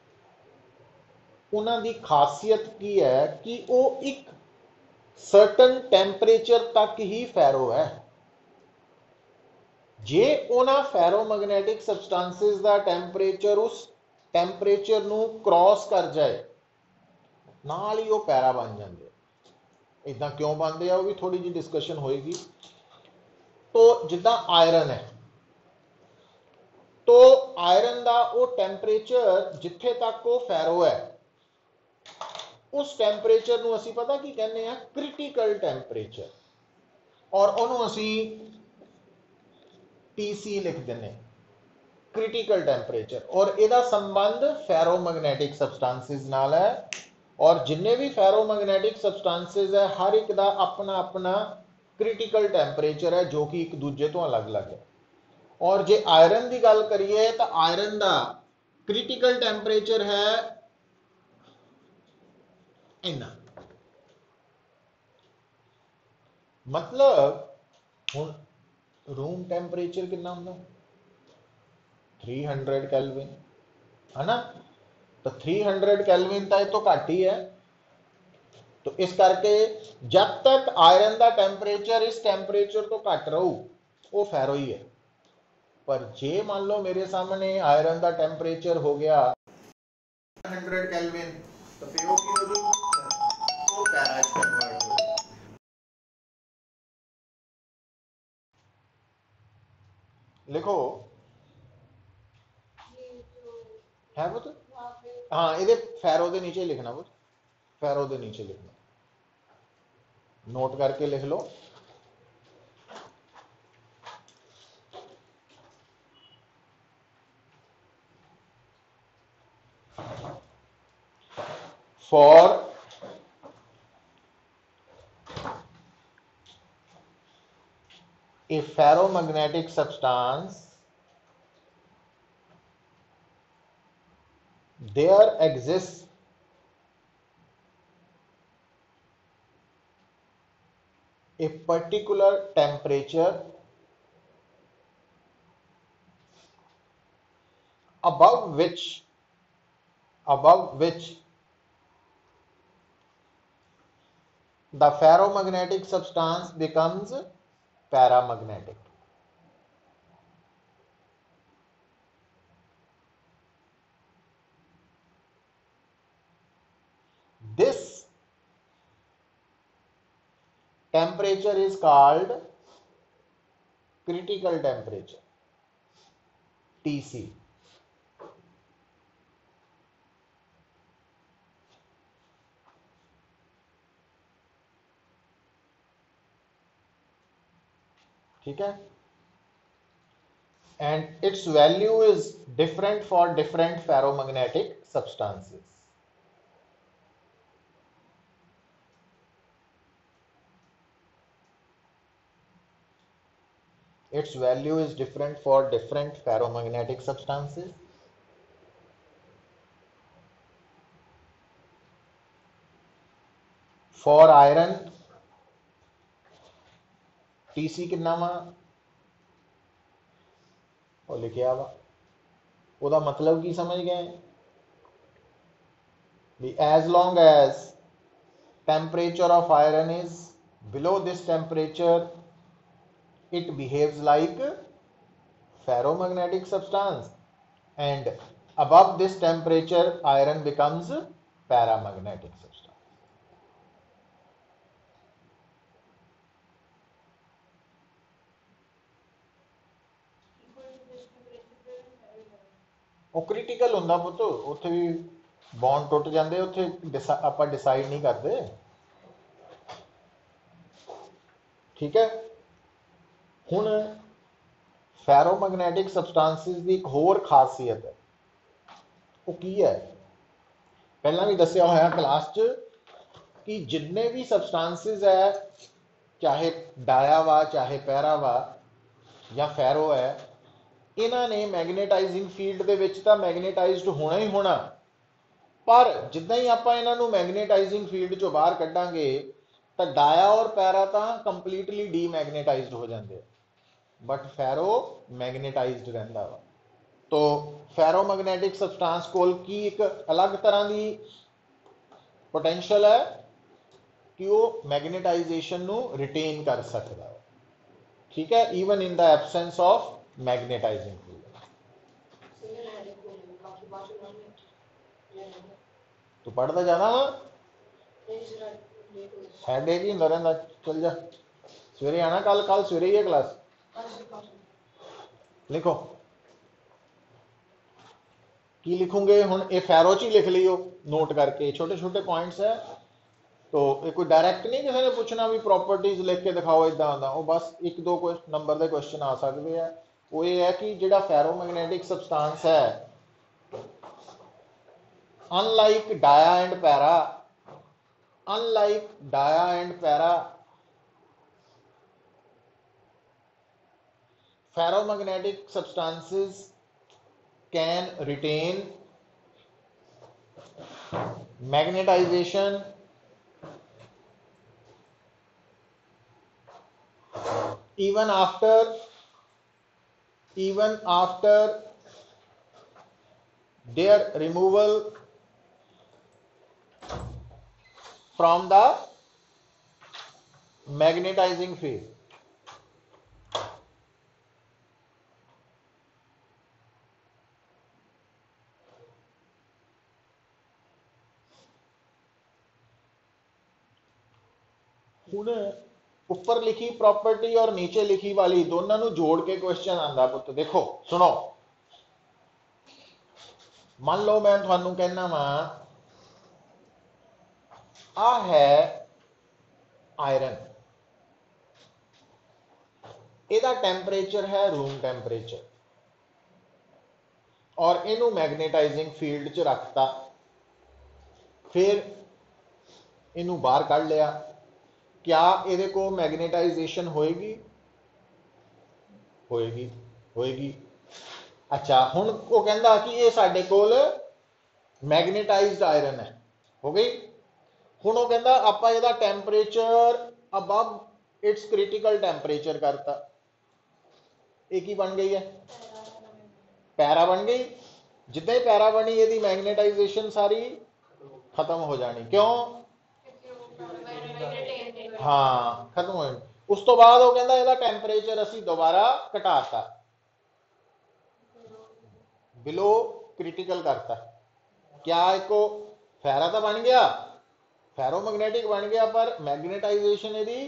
उन्हां दी खासियत की है कि वो एक सर्टन टैंपरेचर तक ही फेरो है। जे उन्हां फेरोमैग्नेटिक सबस्टांसिस का टैंपरेचर उस टैंपरेचर नू क्रॉस कर जाए, नाल ही वो पैरा बन जाते। इदा क्यों बनते हैं, वो भी थोड़ी जी डिस्कशन होएगी। तो जिदा आयरन है, तो आयरन का वो टैंपरेचर जिथे तक वो फेरो है, उस टैंपरेचर नू असी पता की कहने हैं, क्रिटिकल टैंपरेचर। और उन्होंने असी TC लिख देने, क्रिटिकल टैंपरेचर। और यदा संबंध फेरोमैग्नेटिक सबस्टांसिस नाल है। और जिन्ने भी फेरोमैग्नेटिक सबस्टांसिस है, हर एक का अपना अपना क्रिटिकल टैंपरेचर है, जो कि एक दूजे तो अलग अलग है। और जे आयरन की गल करिए तो आयरन का क्रिटिकल टैंपरेचर है इन्ना। मतलब हुण रूम टैंपरेचर कितना होंदा? 300 कैलविन, है ना। तो 300 कैलविन तो ये तो घट ही है। तो इस करके जब तक आयरन का टैंपरेचर इस टैंपरेचर तो घट रहू, वो फेरो ही है। पर जे मान लो मेरे सामने आयरन का टैंपरेचर हो गया 100 कैलविन, तो फिर वो की हो जाऊ, वो पैरा च कन्वर्ट हो। लिखो है वो तो, हाँ ये फेरो के नीचे लिखना वो, फेरो के नीचे लिखना, नोट करके लिख लो। For a ferromagnetic substance, there exists a particular temperature above which the ferromagnetic substance becomes paramagnetic. This temperature is called critical temperature, TC. ठीक है। And its value is different for different ferromagnetic substances. Its value is different for different ferromagnetic substances. For iron TC कितना वा, वो लिखिया वा, ਉਹਦਾ मतलब की समझ गए? As long as temperature of iron is below this temperature, it behaves like ferromagnetic substance, and above this temperature iron becomes paramagnetic substance. ਉਹ ਕ੍ਰਿਟੀਕਲ ਹੁੰਦਾ ਪੁੱਤ, ਉੱਥੇ ਵੀ ਬੌਂਡ ਟੁੱਟ ਜਾਂਦੇ, ਉੱਥੇ ਆਪਾਂ ਡਿਸਾਈਡ ਨਹੀਂ ਕਰਦੇ। ਠੀਕ ਹੈ। ਹੁਣ ਫੈਰੋਮੈਗਨੈਟਿਕ ਸਬਸਟੈਂਸਿਸ ਦੀ ਇੱਕ ਹੋਰ ਖਾਸੀਅਤ ਹੈ, ਉਹ ਕੀ ਹੈ? ਪਹਿਲਾਂ ਵੀ ਦੱਸਿਆ ਹੋਇਆ ਕਲਾਸ 'ਚ ਕਿ ਜਿੰਨੇ ਵੀ ਸਬਸਟੈਂਸਿਸ ਹੈ, ਚਾਹੇ ਡਾਇਆ ਵਾ, ਚਾਹੇ ਪੈਰਾ ਵਾ ਜਾਂ ਫੈਰੋ ਹੈ, ਇਹਨਾਂ ਨੇ ਮੈਗਨੇਟਾਈਜ਼ਿੰਗ ਫੀਲਡ ਦੇ ਵਿੱਚ ਤਾਂ ਮੈਗਨੇਟਾਈਜ਼ਡ ਹੋਣਾ ਹੀ ਹੋਣਾ, ਪਰ ਜਿੱਦਾਂ ਹੀ ਆਪਾਂ ਇਹਨਾਂ ਨੂੰ ਮੈਗਨੇਟਾਈਜ਼ਿੰਗ ਫੀਲਡ 'ਚੋਂ ਬਾਹਰ ਕੱਢਾਂਗੇ ਤਾਂ ਡਾਇਆ ਔਰ ਪੈਰਾ ਤਾਂ ਕੰਪਲੀਟਲੀ ਡੀਮੈਗਨੇਟਾਈਜ਼ਡ ਹੋ ਜਾਂਦੇ ਆ, ਬਟ ਫੈਰੋ ਮੈਗਨੇਟਾਈਜ਼ਡ ਰਹਿੰਦਾ ਵਾ। ਤੋ ਫੈਰੋਮੈਗਨੈਟਿਕ ਸਬਸਟੈਂਸ ਕੋਲ ਕੀ ਇੱਕ ਅਲੱਗ ਤਰ੍ਹਾਂ ਦੀ ਪੋਟੈਂਸ਼ੀਅਲ ਹੈ ਕਿ ਉਹ ਮੈਗਨੇਟਾਈਜੇਸ਼ਨ ਨੂੰ ਰਿਟੇਨ ਕਰ ਸਕਦਾ ਹੈ। ਠੀਕ ਹੈ, even in the absence of magnetizing तो पढ़ता जाना वा हेडेक ही होंदा रहिंदा। चल जा सवेरे आना, कल सवेरे ही है क्लास। लिखो की लिखोगे हुण, ये फैरो च ही लिख लियो नोट करके, छोटे छोटे पॉइंट्स है। तो ये कोई डायरैक्ट नहीं किसी ने पूछना भी प्रॉपर्टीज लिख के दिखाओ इदा आंदा, वो बस एक दो नंबर के क्वेश्चन आ सकते हैं। वो ये है कि जिहड़ा फैरोमैगनैटिक सबसटेंस है, unlike dia and para, ferromagnetic substances can retain magnetization even after their removal from the magnetizing phase। हुण ऊपर लिखी प्रॉपर्टी और नीचे लिखी वाली दोनों को जोड़ के क्वेश्चन आंदा पुत। देखो सुनो, मान लो मैं थानू कहना वा आ है आयरन, ਇਹਦਾ टेम्परेचर है रूम टेम्परेचर, और इनू मैग्नेटाइजिंग फील्ड च रखता, फिर इनू बाहर कढ़ लिया, क्या ये को मैग्नेटाइजेशन होएगी? होएगी। अच्छा हुण वो कहता कि ये साडे कोल मैग्नेटाइज्ड आयरन है, हो गई। हुण वो कहता आपां इहदा temperature above its critical temperature करता, ये की बन गई है? पैरा बन गई। जिद्दां ही पैरा बनी, यदि मैग्नेटाइजेशन सारी खत्म हो जानी। क्यों? हाँ खत्म हो जानी। उस तो बाद वो कहता इहदा टेम्परेचर असीं दोबारा घटाता, बिलो क्रिटिकल करता। क्या एको फैरा तो बन गया, फैरोमैग्नेटिक बन गया, पर मैग्नेटाइजेशन यदि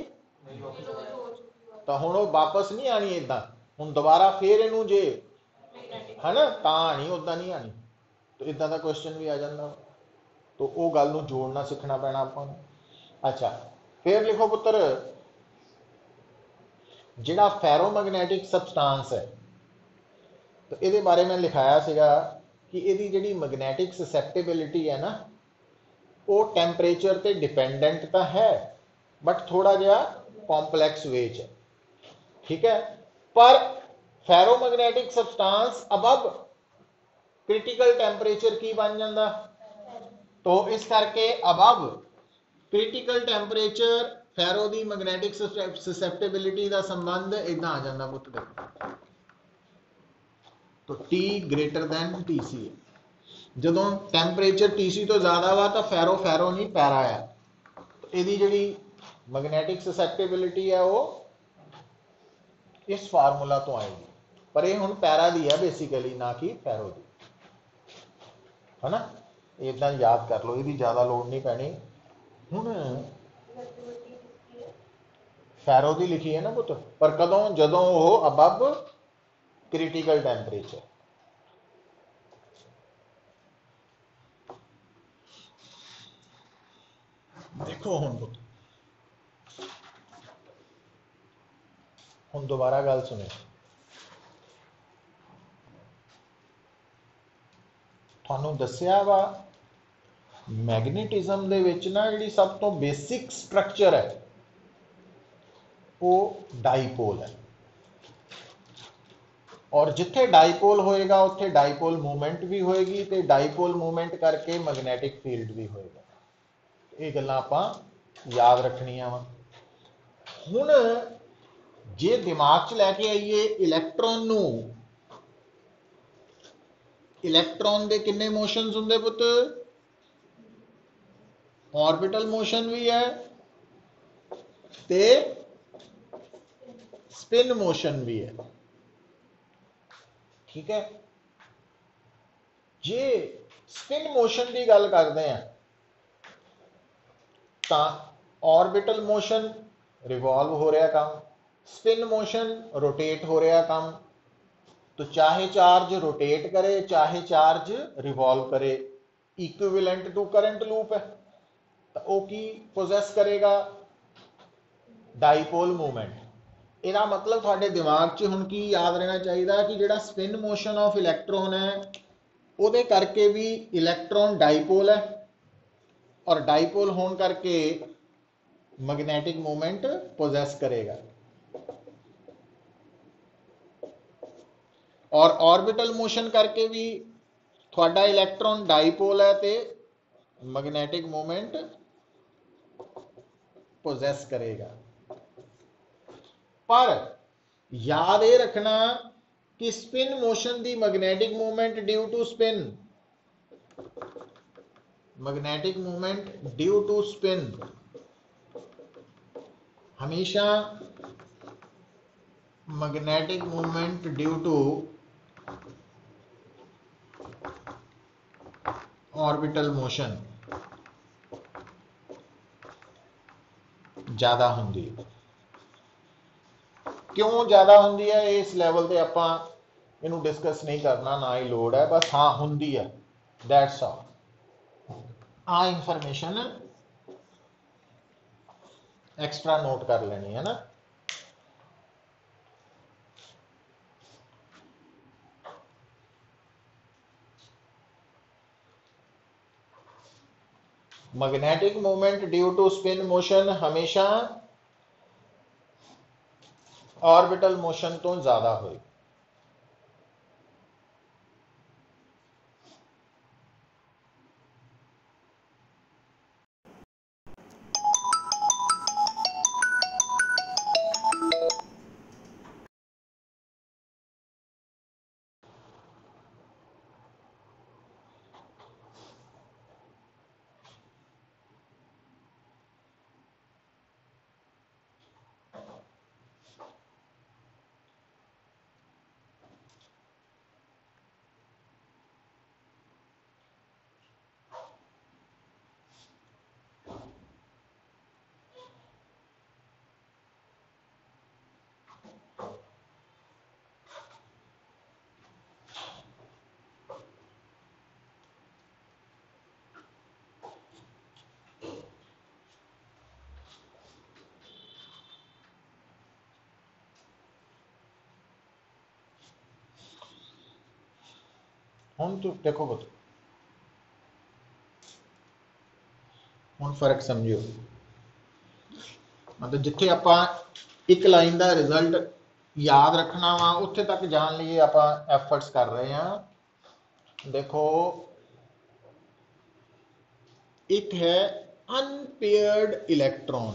तो हुण वो वापस नहीं आनी इदा, हुण दोबारा फिर इनू जे है ना तां आनी, उदा नहीं आनी। तो इदा का क्वेश्चन भी आ जाता, तो वो गल नूं जोड़ना सीखना पैना आपां नूं। अच्छा फिर लिखो पुत्र, जिहड़ा फैरोमैग्नेटिक सबसटेंस है, तो ये बारे में लिखाया सीगा कि इसकी जिहड़ी मैग्नेटिक ससैप्टेबिलिटी है ना, वो टैंपरेचर ते डिपेंडेंट तो है, बट थोड़ा जिहा कॉम्पलैक्स वे च। ठीक है, पर ferromagnetic substance above critical temperature की बन जाता, तो इस करके अबव क्रिटिकल टैंपरेचर फैरो दी मैग्नेटिक ससैप्टेबिलिटी का संबंध इदा आ जाता पुत। देखो तो T ग्रेटर दैन TC है। जदों टैंपरेचर TC तो ज़्यादा वा तो फैरो नहीं पैरा है, तो यदी जिहड़ी मैग्नेटिक ससैप्टेबिलिटी है वो इस फार्मूला तो आएगी। पर ये हुण पैरा दी है बेसिकली, ना कि फैरो दी, है ना। इदां याद कर लो, इसकी ज़्यादा लोड़ नहीं पैनी। हुण फैरो दी लिखी है ना पुत, पर कदों, जदों वो अबव क्रिटिकल टैंपरेचर। देखो हुण पुत, हुण दोबारा गल सुने, थानू दस्सिया वा मैग्नेटिज्म दे विच ना जिहड़ी सब तो बेसिक स्ट्रक्चर है वो डाईपोल है, और जिथे डाईपोल होएगा उत्थे डाईपोल मूवमेंट भी होएगी, तो डाईपोल मूवमेंट करके मैग्नैटिक फील्ड भी होएगा। ये गल्लां आपां याद रखनियां वा। हुण जे दिमाग च लैके आईए इलैक्ट्रॉन नू, इलैक्ट्रॉन दे किन्ने मोशनस हुंदे पुत? ऑर्बिटल मोशन भी है ते स्पिन मोशन भी है, ठीक है। जे स्पिन मोशन की गल करते हैं तो ऑर्बिटल मोशन रिवॉल्व हो रहा काम, स्पिन मोशन रोटेट हो रहा काम। तो चाहे चार्ज रोटेट करे चाहे चार्ज रिवॉल्व करे, इक्विवेलेंट टू करंट लूप है, तो वो की पोजेस करेगा? Dipole movement. ਇਹਦਾ मतलब ਤੁਹਾਡੇ दिमाग च हुण की याद रहना चाहिए कि ਜਿਹੜਾ स्पिन मोशन ऑफ इलैक्ट्रॉन है ਉਹਦੇ करके भी इलैक्ट्रॉन डाईपोल है, और डाईपोल होने करके मैग्नेटिक मूवमेंट पोजेस करेगा। और ऑर्बिटल मोशन करके भी थोड़ा इलैक्ट्रॉन डाईपोल है तो मैग्नेटिक मूवमेंट पोजेस करेगा। पर याद ये रखना कि स्पिन मोशन की magnetic movement due to spin, magnetic movement due to spin हमेशा magnetic movement due to orbital motion ज्यादा होंगी। क्यों ज्यादा होंगी है इस लैवल पे आपां इनू डिस्कस नहीं करना, ना ही लोड़ है, बस हाँ होंगी है, दैट्स ऑल। आ इंफॉर्मेशन एक्स्ट्रा नोट कर लेनी है ना। Magnetic movement due to spin motion हमेशा ऑर्बिटल मोशन तो ज्यादा होगी। हुण तो देखो पुत, हुण फर्क समझो। मतलब जिथे आपां एक लाइन का रिजल्ट याद रखना वा उत्थे तक जाने लिए आपां एफर्ट्स कर रहे हैं। देखो एक है अनपेयर्ड इलैक्ट्रॉन,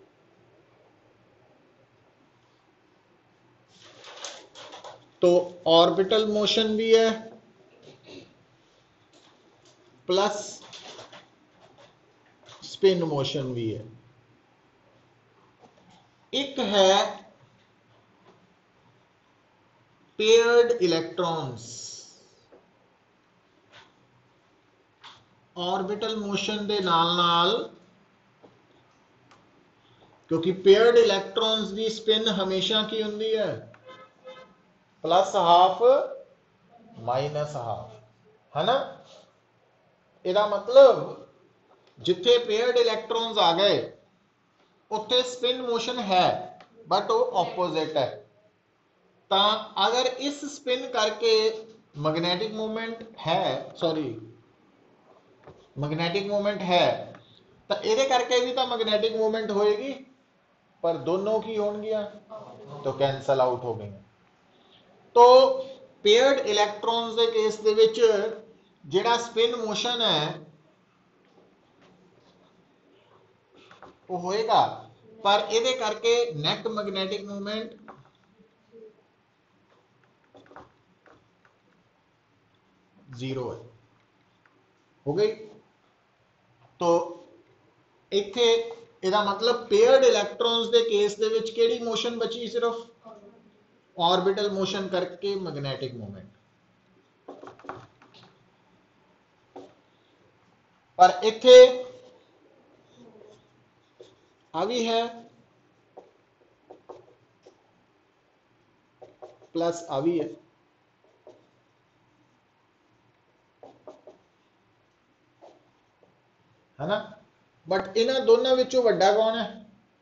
तो ऑर्बिटल मोशन भी है प्लस स्पिन मोशन भी है। एक है पेयर्ड इलेक्ट्रॉन्स ऑर्बिटल मोशन दे नाल क्योंकि पेयर्ड इलेक्ट्रॉन्स की स्पिन हमेशा की हुंदी है प्लस हाफ माइनस हाफ, है ना। ਇਹਦਾ मतलब जिथे पेयर्ड इलेक्ट्रॉन्स आ गए उत्थे स्पिन मोशन है बट वो ऑपोजिट है। तो अगर इस स्पिन करके मैग्नेटिक मूवमेंट है, सॉरी मैग्नेटिक मूवमेंट है, तो ये करके भी तो मैग्नेटिक मूवमेंट होएगी, पर दोनों की होंगियां तो कैंसल आउट हो गई। तो पेयर्ड इलेक्ट्रॉन्स के केस दे विच जिहड़ा स्पिन मोशन है वो होएगा, पर ये करके नेट मैग्नेटिक मूवमेंट जीरो है, हो गई। तो इत्थे ਇਹਦਾ मतलब पेयर्ड इलेक्ट्रॉन्स के केस दे विच केड़ी मोशन बची, सिर्फ ऑर्बिटल मोशन करके मैग्नेटिक मूवमेंट। पर इत्थे आ भी है प्लस आ भी है, है ना। बट इन्हां दोनों विचों वड्डा कौन है,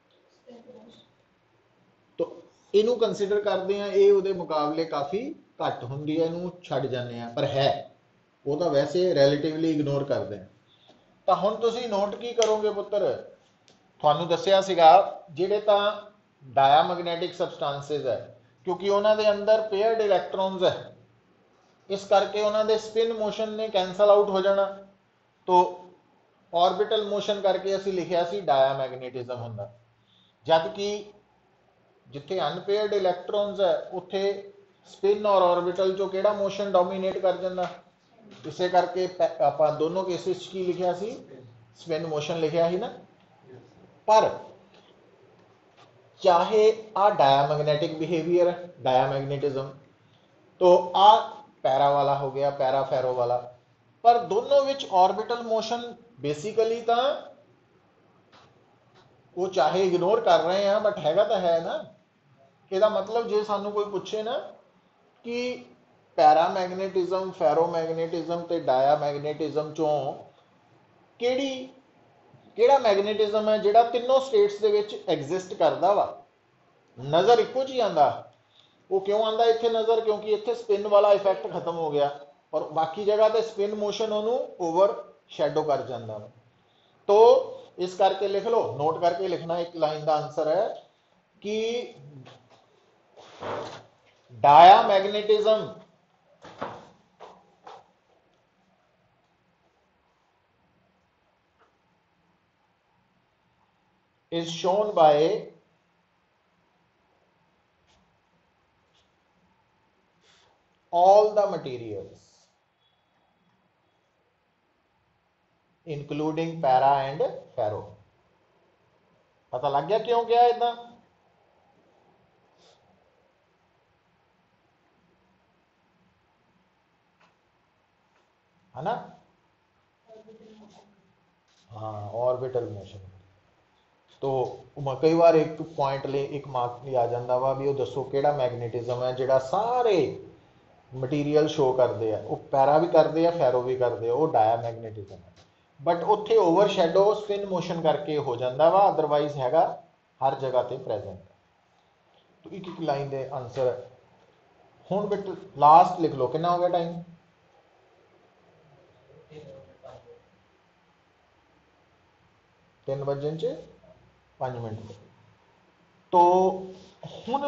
तो इनू कंसीडर करते हैं, ये उहदे मुकाबले काफ़ी घट हुंदी है, इनू छड्ड जाने हैं, पर है वो तो वैसे रिलेटिवली इग्नोर करते हैं। तो हुण तुसीं नोट की करोगे पुत्र, तुहानूं दस्सिया सीगा जिहड़े तां डायामैग्नेटिक सबसटांसिस है, क्योंकि उन्हां दे अंदर पेयर्ड इलैक्ट्रॉन्स है, इस करके उन्हां दे स्पिन मोशन ने कैंसल आउट हो जाना। तो ऑर्बिटल मोशन करके असीं लिखिया सी डायामैग्नेटिज्म हुंदा, जबकि जिथे अनपेयर्ड इलैक्ट्रॉन्स है उत्थे स्पिन और ऑर्बिटल चो केड़ा मोशन डोमीनेट कर जाता, इसे करके आपां दोनों केसिस की लिखिया सी, स्पिन मोशन लिखिया ही ना। पर चाहे आ डायामैग्नेटिक बिहेवियर है, डायामैग्नेटिज्म, तो आ पैरा वाला हो गया, पैरा फेरो वाला, पर दोनों विच ऑर्बिटल मोशन बेसिकली तो वो चाहे इग्नोर कर रहे हैं बट हैगा तो है ना। ਇਹਦਾ मतलब जे सानू कोई पूछे ना कि पैरामैग्नेटिज्म, फैरोमैग्नेटिज्म ते डायामैग्नेटिज्म चों केड़ी केड़ा मैग्नेटिज्म है जिहड़ा तीनों स्टेट्स दे विच एग्जिस्ट करदा वा, नज़र इक्को जी आंदा। वो क्यों आंदा इत्थे नज़र, क्योंकि इत्थे स्पिन वाला इफेक्ट खत्म हो गया और बाकी जगह ते स्पिन मोशन उहनूं ओवर शैडो कर जांदा। तो इस करके लिख लो, नोट करके लिखना, एक लाइन का आंसर है कि diamagnetism is shown by all the materials including para and ferro। पता लग गया क्यों क्या इदा, है ना। हाँ, ऑर्बिटल मोशन। तो कई बार एक पॉइंट ले एक मार्क भी आ जाता वा भी वो दसो केड़ा मैग्नेटिज्म है जिहड़ा सारे मटीरियल शो करते हैं, वो पैरा भी करते हैं, फैरो भी करते हैं, वो डायामैग्नेटिज्म है। बट उत्थे ओवर शैडो स्पिन मोशन करके हो जाता वा, अदरवाइज हैगा हर जगह ते प्रेजेंट। तो एक एक लाइन दे आंसर हुण बिट लास्ट लिख लो, कितना हो गया टाइम, 3:05 तो हुण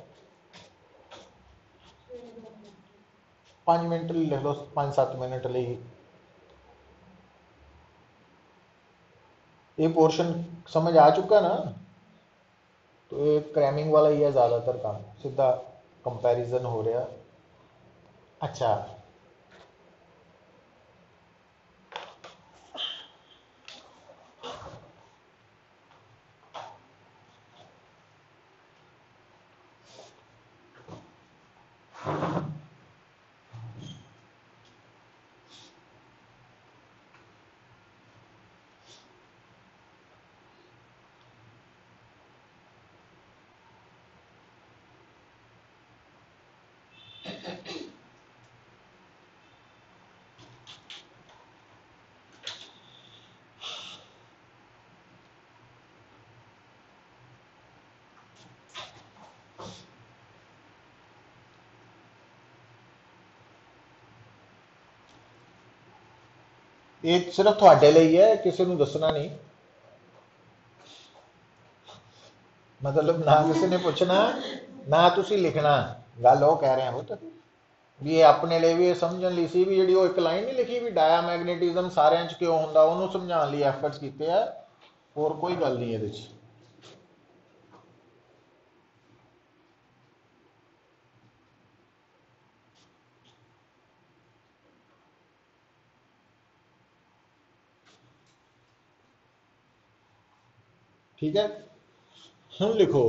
5 मिनट लिख लो, 5-7 मिनट लिए ये पोर्शन समझ आ चुका ना। तो ये क्रैमिंग वाला ही है ज़्यादातर काम, सीधा कंपैरिजन हो रहा। अच्छा, ये सिर्फ थोड़े लिए है, किसी को दसना नहीं। मतलब ना किसी ने पूछना ना तुसी लिखना, गल वो कह रहे हैं पुत भी ये अपने लिए भी ये समझने लिए सी भी जी एक लाइन नहीं लिखी भी डाया मैगनेटिज्म सारे क्यों होंगे, उन्होंने समझाने लिए एफर्ट्स किए है, और कोई गल नहीं ये। ठीक है, हम लिखो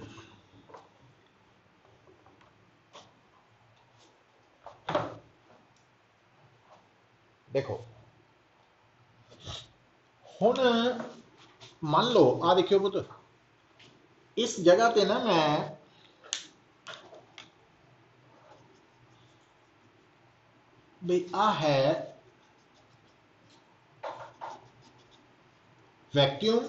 देखो हुन मान लो आ देखियो पुत इस जगह पे ना मैं भाई आ है वैक्यूम,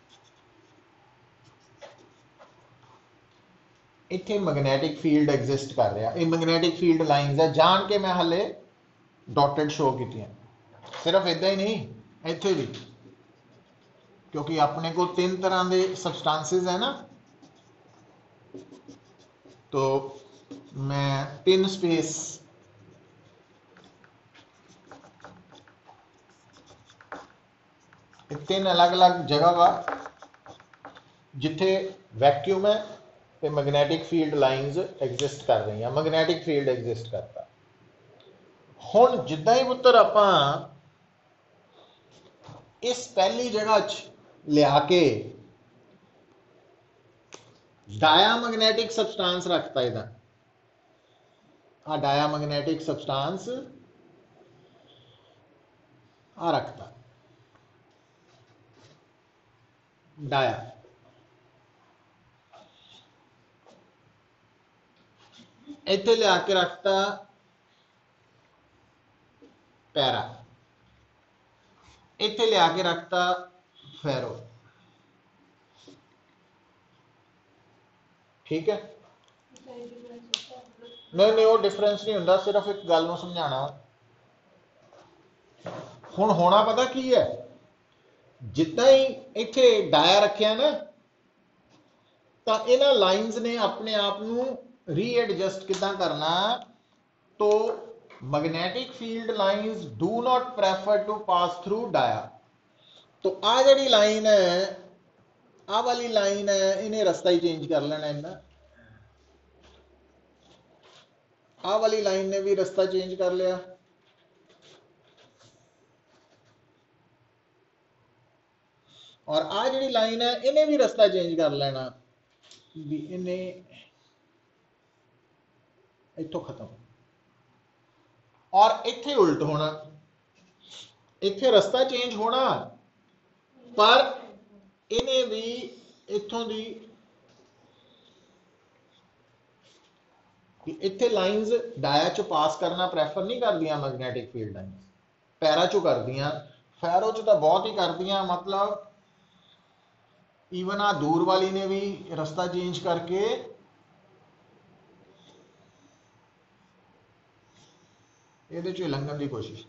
इतने मैग्नेटिक फील्ड एग्जिस्ट कर रहा, ये मैग्नेटिक फील्ड लाइंस है, जान के मैं हले डॉटेड शो की, सिर्फ इदा ही नहीं इतने भी, क्योंकि अपने को तीन तरह के सबस्टांसिस है ना, तो मैं तीन स्पेस तीन अलग अलग जगह वा जिथे वैक्यूम है तो मैग्नेटिक फील्ड लाइंस एग्जिस्ट कर रही हैं, मैग्नेटिक फील्ड एग्जिस्ट करता। हुण जिद्दां ही पुत्तर आपां इस पहली जगह लिया के डायामैग्नेटिक सबस्टांस रखता, इधर डायामैग्नेटिक सबस्टांस आ रखता डाया, इतने लिया के रखता पैरा, इतने लिया के रखता फेरो। ठीक है, नहीं नहीं वो डिफरेंस नहीं होता, सिर्फ एक गल को समझाना। हुण होना पता की है, जितना ही इत्थे डाया रखिया ना तो इन्हां लाइंस ने अपने आप को रीएडजस्ट किदां करना, तो magnetic field lines do not prefer to pass through dia. तो आ जी लाइन है, आ वाली लाइन है, इन्हें रास्ता ही चेंज कर लेना इन्हें, आ वाली लाइन ने भी रास्ता चेंज कर लिया, और आ जी लाइन है इन्हें भी रास्ता चेंज कर लेना भी, इन्हें इथों खत्म, और इत्थे उल्ट होना, इत्थे रास्ता चेंज होना पर इन्हें भी इत्थों दी इत्थे लाइंस डाया चो पास करना प्रेफर नहीं कर दिया, मैग्नेटिक फील्ड लाइंस पैरा चो कर दिया, फेरो चो तो बहुत ही कर दिया, मतलब ईवन आ दूर वाली ने भी रास्ता चेंज करके ये चो लंघन की कोशिश।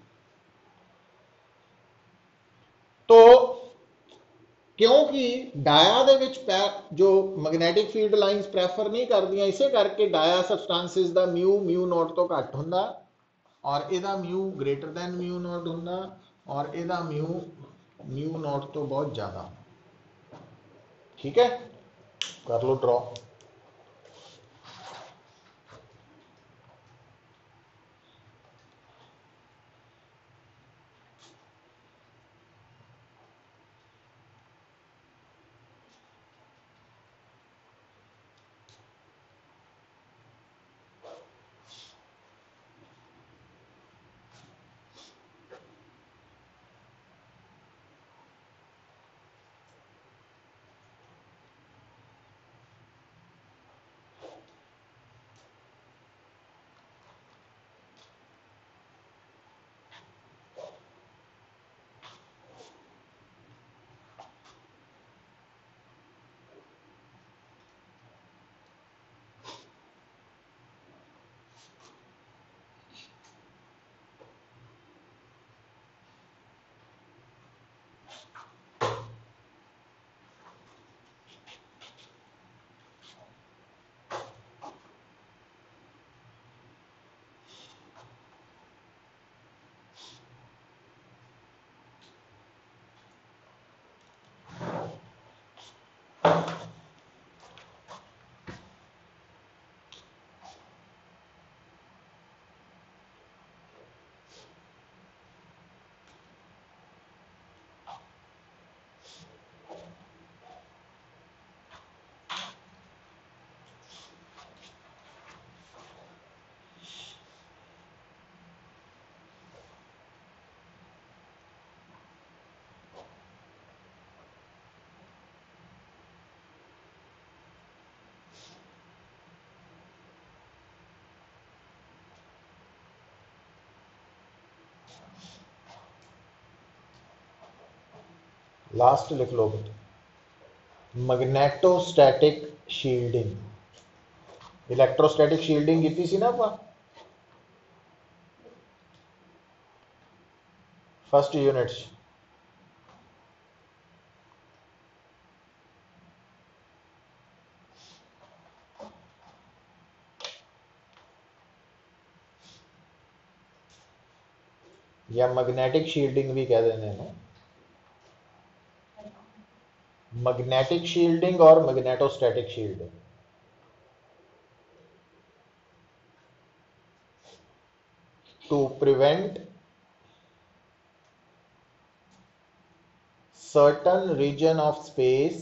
तो क्योंकि डाया दे विच जो मैग्नेटिक फील्ड लाइंस प्रेफर नहीं कर दिया, इसे करके डाया सबस्टांसिस दा म्यू म्यू नॉट तो घट हुंदा, और इहदा mu greater than mu not हुंदा, और इहदा म्यू म्यू नॉट तो बहुत ज़्यादा। ठीक है, कर लो ड्रॉ। लास्ट लिख लो मैग्नेटोस्टैटिक शील्डिंग। इलैक्ट्रोस्टैटिक शील्डिंग की सी ना आप फर्स्ट यूनिट या मैग्नेटिक शील्डिंग भी कह देने हैं, मैग्नेटिक शील्डिंग और magnetostatic shielding. To prevent certain region of space,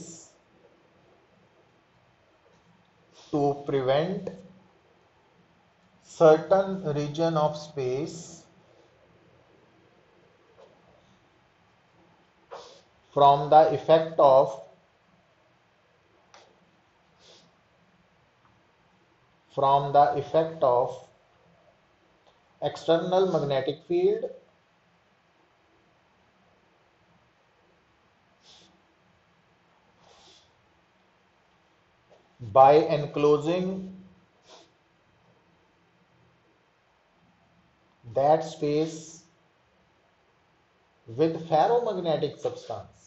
to prevent certain region of space from the effect of external magnetic field by enclosing that space with ferromagnetic substance।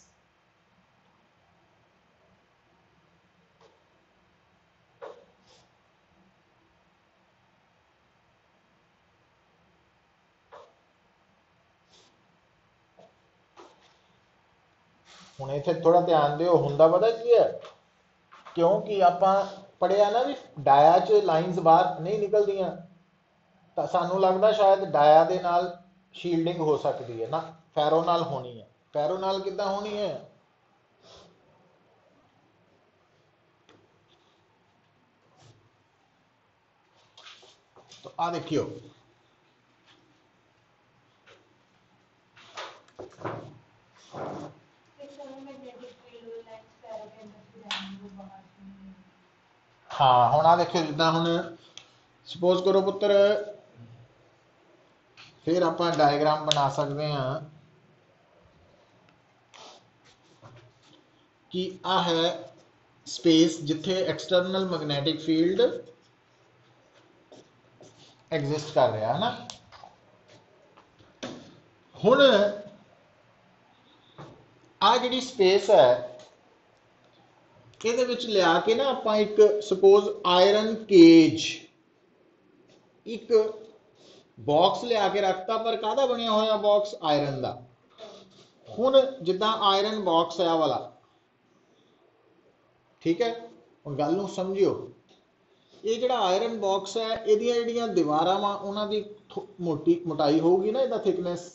ਹੁਣ ਇੱਥੇ ਥੋੜਾ ਧਿਆਨ ਦਿਓ, ਹੁੰਦਾ ਪਤਾ ਕੀ ਹੈ, ਕਿਉਂਕਿ ਆਪਾਂ ਪੜਿਆ ਨਾ ਵੀ ਡਾਇਆ 'ਚ ਲਾਈਨਸ ਬਾਹਰ ਨਹੀਂ ਨਿਕਲਦੀਆਂ, ਤਾਂ ਸਾਨੂੰ ਲੱਗਦਾ ਸ਼ਾਇਦ ਡਾਇਆ ਦੇ ਨਾਲ ਸ਼ੀਲਡਿੰਗ ਹੋ ਸਕਦੀ ਹੈ ਨਾ, ਫੈਰੋ ਨਾਲ ਹੋਣੀ ਹੈ। ਫੈਰੋ ਨਾਲ ਕਿੱਦਾਂ ਹੋਣੀ ਹੈ? तो आ देखियो हाँ हुण आ देखियो, जिद्दां हुण सपोज करो पुत्र, फिर आप डायग्राम बना सकते हैं कि आ है स्पेस जिथे एक्सटर्नल मैग्नेटिक फील्ड एग्जिस्ट कर रहा है ना। हुण आ जिहड़ी स्पेस है, ਇਹਦੇ ਵਿੱਚ ਲਿਆ ਕੇ ਨਾ ਆਪਾਂ ਇੱਕ ਸਪੋਜ਼ ਆਇਰਨ ਕੇਜ, ਇੱਕ ਬਾਕਸ ਲਿਆ ਕੇ ਰੱਖਤਾ, ਪਰ ਕਾਹਦਾ ਬਣਿਆ ਹੋਇਆ ਬਾਕਸ? ਆਇਰਨ ਦਾ। ਹੁਣ ਜਿੱਦਾਂ ਆਇਰਨ ਬਾਕਸ ਹੈ ਆ ਵਾਲਾ, ਠੀਕ ਹੈ, ਹੁਣ ਗੱਲ ਨੂੰ ਸਮਝਿਓ, ਇਹ ਜਿਹੜਾ ਆਇਰਨ ਬਾਕਸ ਹੈ, ਇਹਦੀਆਂ ਜਿਹੜੀਆਂ ਦੀਵਾਰਾਂ ਵਾ ਉਹਨਾਂ ਦੀ ਮੋਟਾਈ ਹੋਊਗੀ ਨਾ, ਇਹਦਾ ਥਿਕਨੈਸ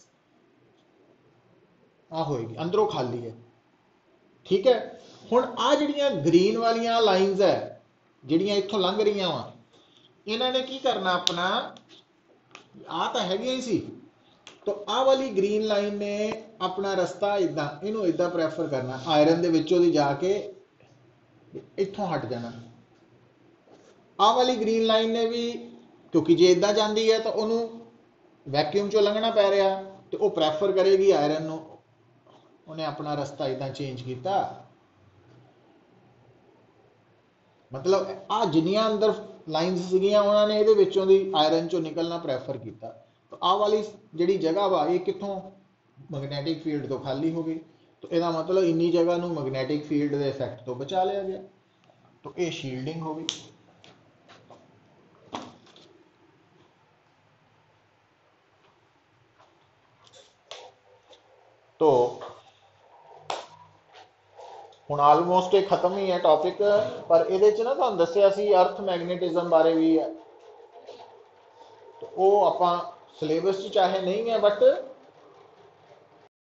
ਆ ਹੋਏਗੀ, ਅੰਦਰੋਂ ਖਾਲੀ ਹੈ, ਠੀਕ ਹੈ। ਹੁਣ ਆ ਜਿਹੜੀਆਂ ਗ੍ਰੀਨ ਵਾਲੀਆਂ ਲਾਈਨਸ ਹੈ ਜਿਹੜੀਆਂ ਇੱਥੋਂ ਲੰਘ ਰਹੀਆਂ ਵਾ, ਇਹਨਾਂ ਨੇ ਕੀ ਕਰਨਾ ਆਪਣਾ, ਆ ਤਾਂ ਹੈਗੀਆਂ ਹੀ ਸੀ, ਤਾਂ ਆਹ ਵਾਲੀ ਗ੍ਰੀਨ ਲਾਈਨ ਨੇ ਆਪਣਾ ਰਸਤਾ ਇਦਾਂ, ਇਹਨੂੰ ਇਦਾਂ ਪ੍ਰੈਫਰ ਕਰਨਾ, ਆਇਰਨ ਦੇ ਵਿੱਚੋਂ ਦੀ ਜਾ ਕੇ ਇੱਥੋਂ ਹਟ ਜਾਣਾ। ਆਹ ਵਾਲੀ ਗ੍ਰੀਨ ਲਾਈਨ ਨੇ ਵੀ, ਕਿਉਂਕਿ ਜੇ ਇਦਾਂ ਜਾਂਦੀ ਹੈ ਤਾਂ ਉਹਨੂੰ ਵੈਕਿਊਮ ਚੋਂ ਲੰਘਣਾ ਪੈ ਰਿਹਾ, ਤੇ ਉਹ ਪ੍ਰੈਫਰ ਕਰੇਗੀ ਆਇਰਨ ਨੂੰ, ਉਹਨੇ ਆਪਣਾ ਰਸਤਾ ਇਦਾਂ ਚੇਂਜ ਕੀਤਾ। मतलब आ जिन्नियां अंदर लाइन्स सीगियां उन्होंने ਇਹਦੇ ਵਿੱਚੋਂ ਦੀ ਆਇਰਨ ਚੋਂ ਨਿਕਲਣਾ ਪ੍ਰੈਫਰ ਕੀਤਾ, तो आ वाली ਜਿਹੜੀ ਜਗ੍ਹਾ ਵਾ ਇਹ ਕਿੱਥੋਂ ਮੈਗਨੈਟਿਕ ਫੀਲਡ ਤੋਂ ਖਾਲੀ ਹੋ ਗਈ, तो ਇਹਦਾ मतलब ਇੰਨੀ ਜਗ੍ਹਾ ਨੂੰ ਮੈਗਨੈਟਿਕ ਫੀਲਡ ਦੇ ਇਫੈਕਟ ਤੋਂ ਬਚਾ ਲਿਆ ਗਿਆ, तो ਇਹ ਸ਼ੀਲਡਿੰਗ ਹੋ ਗਈ। तो ਹੁਣ ਆਲਮੋਸਟ ਇਹ ਖਤਮ ਹੀ ਹੈ ਟੌਪਿਕ, ਪਰ ਇਹਦੇ ਚ ਨਾ ਤੁਹਾਨੂੰ ਦੱਸਿਆ ਸੀ ਅਰਥ ਮੈਗਨੇਟਿਜ਼ਮ ਬਾਰੇ ਵੀ ਹੈ, ਉਹ ਆਪਾਂ ਸਿਲੇਬਸ ਚ ਚਾਹੇ ਨਹੀਂ ਹੈ, ਬਟ